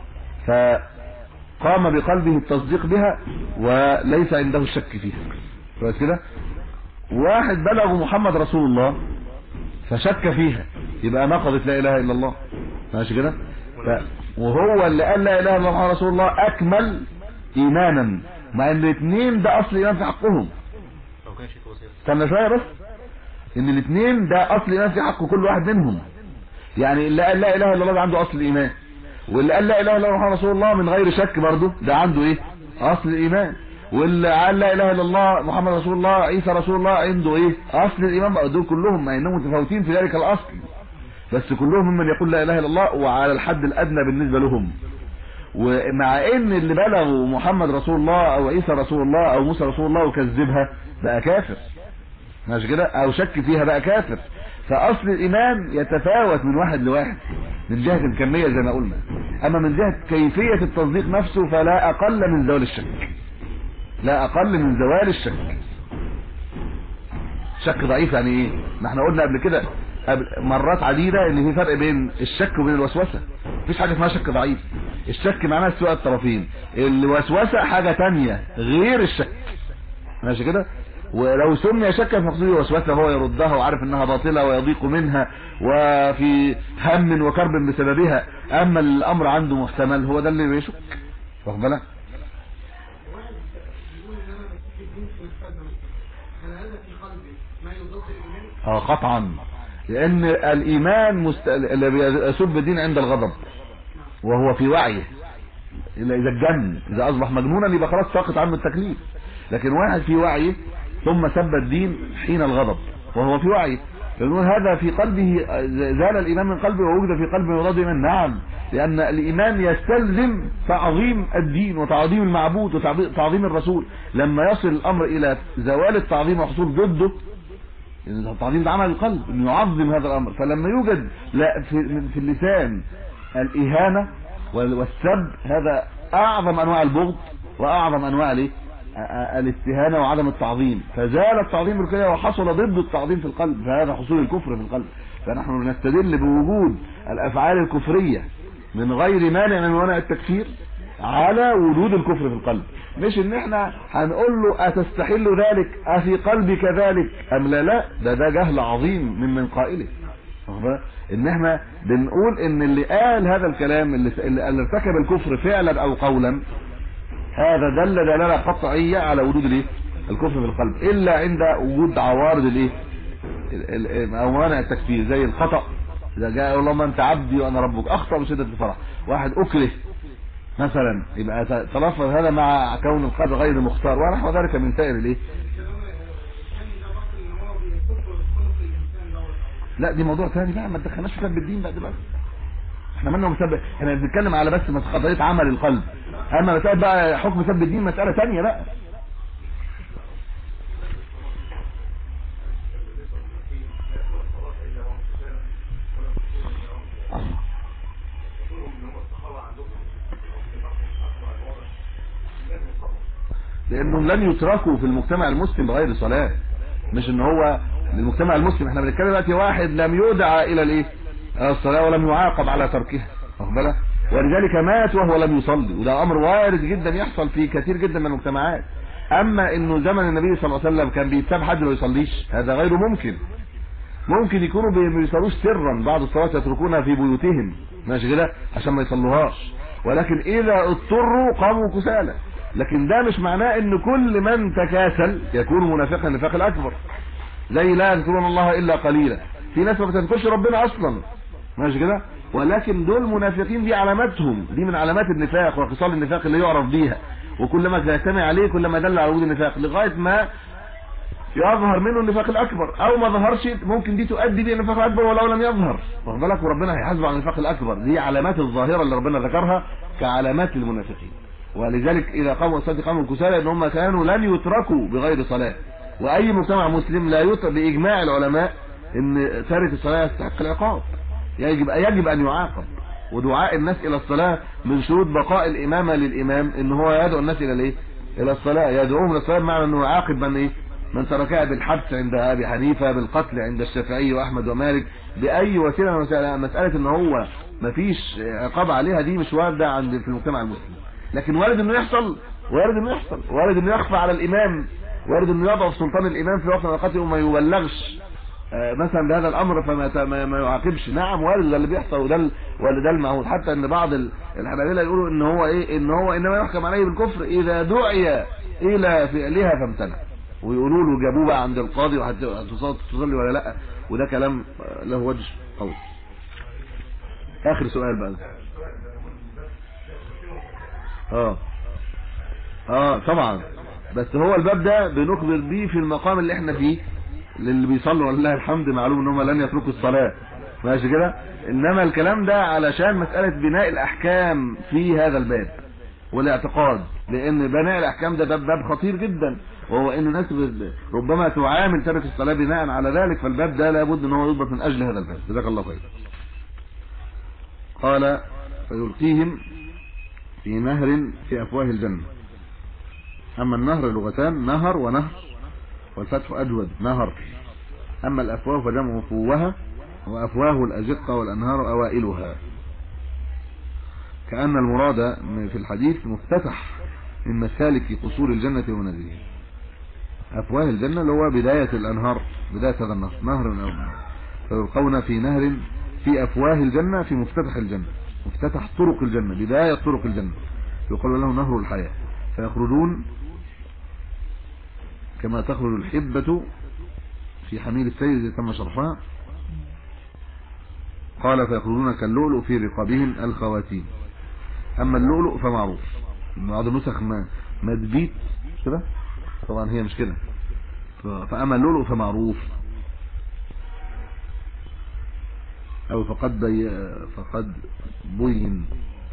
فقام بقلبه التصديق بها وليس عنده الشك فيها، كويس كده. واحد بلغ محمد رسول الله فشك فيها، يبقى نقضت لا اله الا الله، ماشي كده. وهو اللي قال لا اله الا الله رسول الله اكمل ايمانا، مع ان الاثنين ده اصل ايمان في حقهم. استنى شويه بس، ان الاثنين ده اصل ايمان في حق كل واحد منهم. يعني اللي قال لا اله الا الله ده عنده اصل الايمان، واللي قال لا اله الا الله رسول الله من غير شك برضه ده عنده ايه اصل الايمان، واللي قال لا اله الا الله محمد رسول الله عيسى رسول الله عنده ايه اصل الايمان بقى. دول كلهم مع انهم متفاوتين في ذلك الاصل، بس كلهم ممن يقول لا اله الا الله وعلى الحد الادنى بالنسبه لهم. ومع ان اللي بلغوا محمد رسول الله او عيسى رسول الله او موسى رسول الله وكذبها بقى كافر، ماشي كده، او شك فيها بقى كافر. فاصل الايمان يتفاوت من واحد لواحد من جهه الكميه زي ما قلنا، اما من جهه كيفيه التصديق نفسه فلا اقل من زوال الشك، لا اقل من زوال الشك. شك ضعيف يعني ايه؟ ما احنا قلنا قبل كده مرات عديده ان في فرق بين الشك وبين الوسوسه، مفيش حاجه اسمها شك ضعيف. الشك معناه استواء الطرفين، الوسوسه حاجه تانية غير الشك، ماشي كده. ولو سمي شكا فمقصود وسوسه هو يردها وعارف انها باطله ويضيق منها وفي هم وكرب بسببها، اما الامر عنده محتمل هو ده اللي بيشك، واخد بالك. قطعا، لان الايمان اللي بيسب الدين عند الغضب وهو في وعيه، الا اذا اتجنن، اذا اصبح مجنونا يبقى خلاص ساقط عنه التكليف. لكن واحد في وعيه ثم سب الدين حين الغضب وهو في وعيه، فنقول هذا في قلبه زال الايمان من قلبه ووجد في قلبه مراد ايمان. نعم، لان الايمان يستلزم تعظيم الدين وتعظيم المعبود وتعظيم الرسول. لما يصل الامر الى زوال التعظيم وحصول ضده، التعظيم ده عمل القلب انه يعظم هذا الامر. فلما يوجد لا في اللسان الاهانه والسب، هذا اعظم انواع البغض واعظم انواع الاستهانه وعدم التعظيم، فزال التعظيم بالكليه وحصل ضد التعظيم في القلب، فهذا حصول الكفر في القلب. فنحن نستدل بوجود الافعال الكفريه من غير مانع من موانع التكفير على وجود الكفر في القلب، مش ان احنا هنقول له اتستحل ذلك افي قلبك ذلك ام لا. لا، ده جهل عظيم من قائله. ان احنا بنقول ان اللي قال هذا الكلام اللي ارتكب الكفر فعلا او قولا، هذا دل دلاله قطعيه على وجود الكفر في القلب، الا عند وجود عوارض او موانع التكفير، زي الخطا. اذا جاء اللهم انت عبدي وانا ربك، اخطا بشده الفرح. واحد اكره مثلا، يبقى تلفظ هذا مع كون القلب غير مختار، ونحو ذلك من سائر لا دي موضوع ثاني بقى، ما تدخلناش في سب الدين بقى دلوقتي. احنا مالنا مسبب، احنا بنتكلم على بس قضيه عمل القلب، اما مساله بقى حكم سب الدين مساله ثانيه بقى. لانهم لن يتركوا في المجتمع المسلم بغير صلاه، مش ان هو المجتمع المسلم. احنا بنتكلم دلوقتي واحد لم يدعى الى الصلاه ولم يعاقب على تركها، واخد بالك، ولذلك مات وهو لم يصلي، وده امر وارد جدا يحصل في كثير جدا من المجتمعات. اما انه زمن النبي صلى الله عليه وسلم كان بيتساب حد ما يصليش، هذا غير ممكن. ممكن يكونوا ما بيصلوش سرا، بعض الصلوات يتركونها في بيوتهم، ماشي كده، عشان ما يصلوهاش، ولكن اذا اضطروا قاموا كسالى. لكن ده مش معناه ان كل من تكاسل يكون منافقا النفاق الاكبر، زي لا يذكرون الله الا قليلا. في ناس ما بتذكرش ربنا اصلا، ماشي كده، ولكن دول منافقين، دي علاماتهم، دي من علامات النفاق وخصال النفاق اللي يعرف بيها، وكلما تجتمع عليه كلما دل على وجود النفاق، لغايه ما يظهر منه النفاق الاكبر، او ما ظهرش ممكن دي تؤدي به النفاق الاكبر ولو لم يظهر، واخد بالك، وربنا هيحاسبه على النفاق الاكبر. دي علامات الظاهره اللي ربنا ذكرها كعلامات المنافقين. ولذلك اذا قاموا الصلاه قاموا كسالى، ان هم كانوا لن يتركوا بغير صلاه. واي مجتمع مسلم لا يترك باجماع العلماء ان تارك الصلاه يستحق العقاب، يجب ان يعاقب. ودعاء الناس الى الصلاه من شروط بقاء الامامه للامام ان هو يدعو الناس الى الى الصلاه، يدعوهم الى الصلاه بمعنى انه يعاقب من تركها بالحبس عند ابي حنيفه، بالقتل عند الشافعي واحمد ومالك، باي وسيله من الوسائل. مساله ان هو ما فيش عقاب عليها دي مش وارده عند في المجتمع المسلم، لكن وارد انه يحصل، وارد انه يخفى على الامام، وارد انه يضعف سلطان الامام في وقت من الاوقات وما يبلغش مثلا بهذا الامر فما يعاقبش. نعم وارد، ده اللي بيحصل، وده المعهود. حتى ان بعض الحنابلة يقولوا ان هو ان هو انما يحكم عليه بالكفر اذا دعي الى فعلها فامتنع، ويقولوا له جابوه بقى عند القاضي وهتصلي ولا لا، وده كلام له وجه قوي. اخر سؤال بقى. طبعا، بس هو الباب ده بنخبر بيه في المقام اللي احنا فيه، للي بيصلوا ولله الحمد معلوم ان هم لن يتركوا الصلاه، ماشي كده. انما الكلام ده علشان مساله بناء الاحكام في هذا الباب والاعتقاد، لان بناء الاحكام ده باب خطير جدا، وهو ان الناس ربما تعامل ترك الصلاه بناء على ذلك، فالباب ده لابد ان هو يضبط من اجل هذا الباب. جزاك الله خير. قال فيلقيهم في نهر في افواه الجنه. اما النهر لغتان، نهر ونهر، والفتح اجود، نهر. اما الافواه فجمع فوهه، وافواه الازقه والانهار اوائلها. كأن المراد في الحديث مفتتح من مسالك قصور الجنة ومنازلها. أفواه الجنة اللي هو بداية الأنهار، بداية هذا النهر، نهر من أول، فيلقون في نهر في أفواه الجنة في مفتتح الجنة، مفتتح طرق الجنة، بداية طرق الجنة، يقال له نهر الحياة، فيخرجون كما تخرج الحبة في حميل السيل الذي تم شرحها. قال فيخرجون كاللؤلؤ في رقابهم الخواتيم. أما اللؤلؤ فمعروف، بعض النسخ مدبيت كده، طبعا هي مش كده. فأما اللؤلؤ فمعروف، أو فقد بين.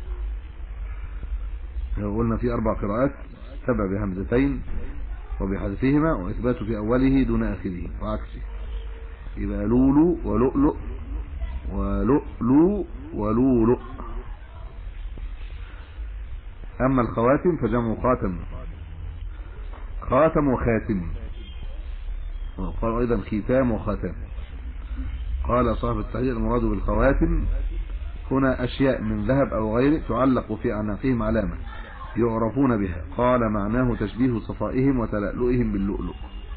قلنا في 4 قراءات، 7 بهمزتين وبحذفهما، وإثبات في أوله دون آخره وعكسه، يبقى لولو ولؤلؤ ولؤلؤ ولولؤ. أما الخواتم فجمع خاتم، خاتم وخاتم، وقال أيضا ختام وخاتم. قال صاحب التحرير المراد بالخواتم هنا أشياء من ذهب أو غيره تعلق في أعناقهم علامة يعرفون بها. قال معناه تشبيه صفائهم وتلألؤهم باللؤلؤ.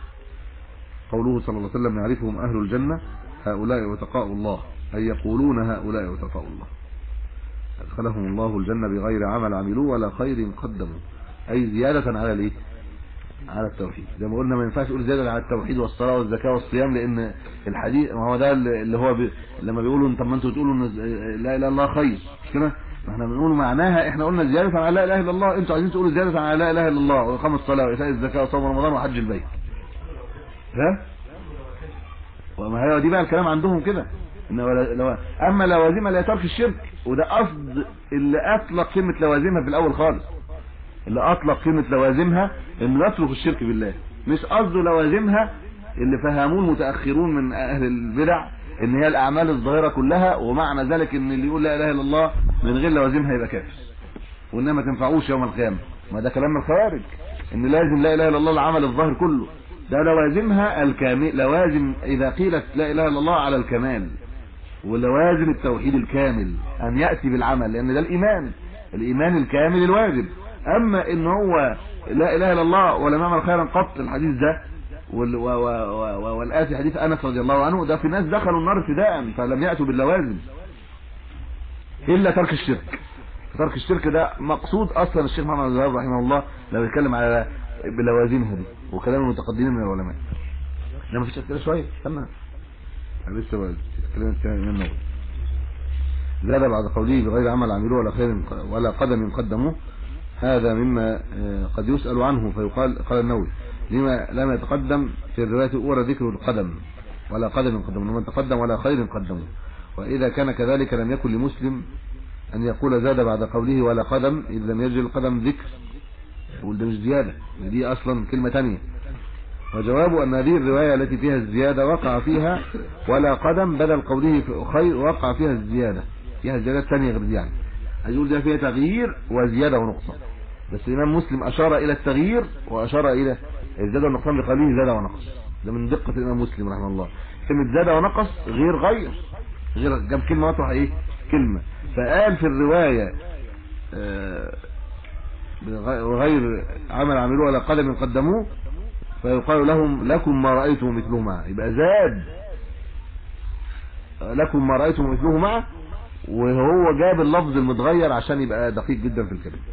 قوله صلى الله عليه وسلم يعرفهم أهل الجنة هؤلاء وتقاء الله، أي يقولون هؤلاء وتقاء الله. أدخلهم الله الجنة بغير عمل عملوه ولا خير قدموا، أي زيادة على الايه؟ على التوحيد. زي ما قلنا ما ينفعش تقول زيادة على التوحيد والصلاة والزكاة والصيام، لأن الحديث ما هو ده اللي هو لما بيقولوا انت ما انتوا تقولوا ان لا اله الا الله خير، مش كده؟ ما احنا بنقول معناها، احنا قلنا زيادة على لا اله الا الله، انتوا عايزين تقولوا زيادة على لا اله الا الله وإقام الصلاة وإيتاء الزكاة وصوم رمضان وحج البيت. ها؟ وما هي دي بقى الكلام عندهم كده. اما لوازمها لا ترك الشرك، وده قصد اللي اطلق كلمه لوازمها في الاول خالص، اللي اطلق كلمه لوازمها انه يترك الشرك بالله، مش قصده لوازمها اللي فهموه المتاخرون من اهل البدع ان هي الاعمال الظاهره كلها، ومعنى ذلك ان اللي يقول لا اله الا الله من غير لوازمها يبقى كافر وانما ما تنفعوش يوم القيامه. ما ده كلام الخوارج، ان لازم لا اله الا الله العمل الظاهر كله، ده لوازمها الكامل، لوازم اذا قيلت لا اله الا الله على الكمال، ولوازم التوحيد الكامل ان ياتي بالعمل، لان ده الايمان الكامل الواجب. اما ان هو لا اله الا الله ولا نعمل خيرا قط، الحديث ده والآتي حديث انس رضي الله عنه، ده في ناس دخلوا النار ابتداء فلم ياتوا باللوازم الا ترك الشرك. ترك الشرك ده مقصود اصلا الشيخ محمد بن الوهاب رحمه الله لو يتكلم على بلوازمها دي، وكلام المتقدمين من العلماء. لما فيش كده شويه استنى لسه بقى تتكلم منه. زاد بعد قوله بغير عمل عملوه ولا خير ولا قدم قدموه، هذا مما قد يسأل عنه فيقال. قال النووي لما لم يتقدم في الرواية الأولى ذكر القدم ولا قدم قدموه، ومن تقدم ولا خير قدموه. وإذا كان كذلك لم يكن لمسلم أن يقول زاد بعد قوله ولا قدم إذ لم يجل القدم ذكر، يقول ده مش زيادة، دي أصلا كلمة تانية. وجواب أن هذه الرواية التي فيها الزيادة وقع فيها ولا قدم بدل قوله خير، وقع فيها الزيادة، فيها زيادات ثانية غير دي، يعني هيقول ده فيها تغيير وزيادة ونقصان، بس الإمام مسلم أشار إلى التغيير وأشار إلى الزيادة والنقصان بقوله زاد ونقص. ده من دقة الإمام مسلم رحمه الله، كلمة زاد ونقص غير جاب كلمة مطرح إيه كلمة، فقال في الرواية وغير عمل عملوه ولا قدم قدموه، فيقال لهم لكم ما رأيتم مثله معه، يبقى زاد لكم ما رأيتم مثله معه، وهو جاب اللفظ المتغير عشان يبقى دقيق جدا في الكلام.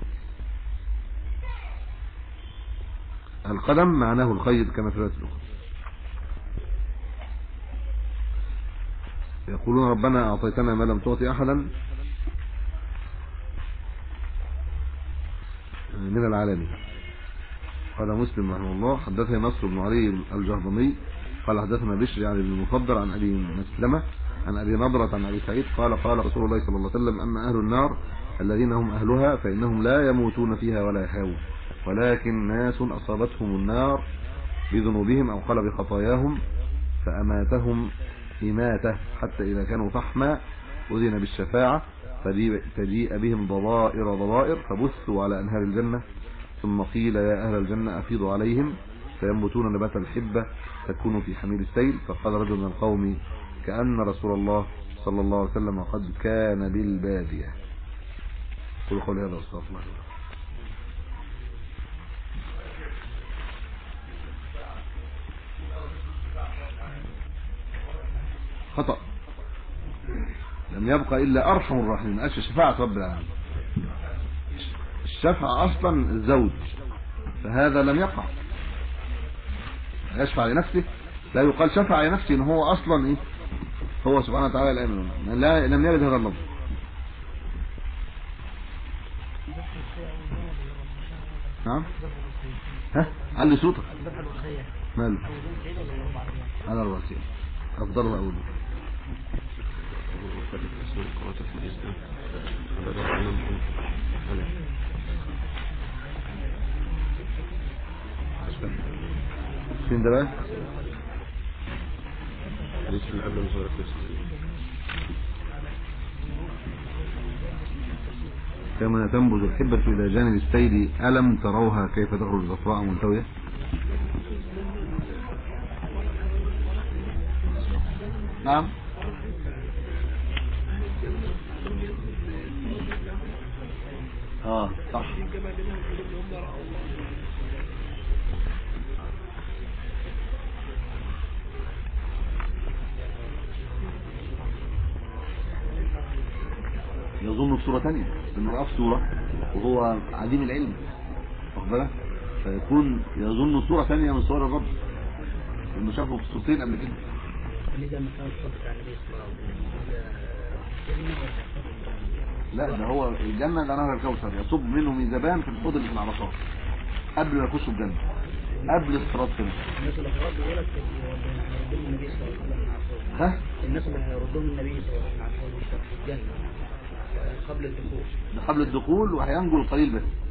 القدم معناه الخير كما في الرواية الأخرى. يقولون ربنا أعطيتنا ما لم تعطي أحدا من العالمين. قال مسلم رحمه الله حدثنا نصر بن علي الجهضمي قال حدثنا بشر يعني بن المفضل عن أبي مسلمة عن أبي نضرة عن أبي سعيد قال قال رسول الله صلى الله عليه وسلم أما أهل النار الذين هم أهلها فإنهم لا يموتون فيها ولا يحيون، ولكن ناس أصابتهم النار بذنوبهم أو قال بخطاياهم فأماتهم إماتة حتى إذا كانوا فحما أذن بالشفاعة فجيء بهم ضبائر فبثوا على أنهار الجنة، ثم قيل يا أهل الجنة أفيضوا عليهم فينبتون نبات الحبة تكون في حميل السيل. فقال رجل من القوم كأن رسول الله صلى الله عليه وسلم قد كان بالبادية. قولوا قولي هذا واستغفر الله. خطأ. لم يبقى إلا أرحم الراحمين، قالش شفاعة رب العالمين. الشفاعة أصلا الزوج، فهذا لم يقع، يشفع لنفسه. لا يقال شفع لنفسه، إن هو أصلا إيه؟ هو سبحانه وتعالى الآمن، لم يرد هذا اللفظ. نعم. ها علي صوتك. ماله على 4 سنين أفضلها أقول فين ده بقى؟ كما تنبذ الحبة إلى جانب السيل ألم تروها كيف تخرج صفراء منتوية؟ نعم. صح. يظن بصورة تانية، انه رأى في صورة وهو عديم العلم، واخد بالك؟ فيكون يظن صورة تانية من صور الرب، انه شافه في صورتين قبل كده. لا، ده هو الجنة ده نهر الكوثر يصب منه ميزبان في الحوض اللي في العرصات قبل ما يخشوا الجنة، قبل الصراط كده. الناس اللي هيردوا دولت هيردوا النبي صلى الله عليه وسلم. ها؟ الناس اللي هيردوا النبي صلى الله عليه وسلم في الجنة قبل الدخول. قبل الدخول، وهينجو القليل بس.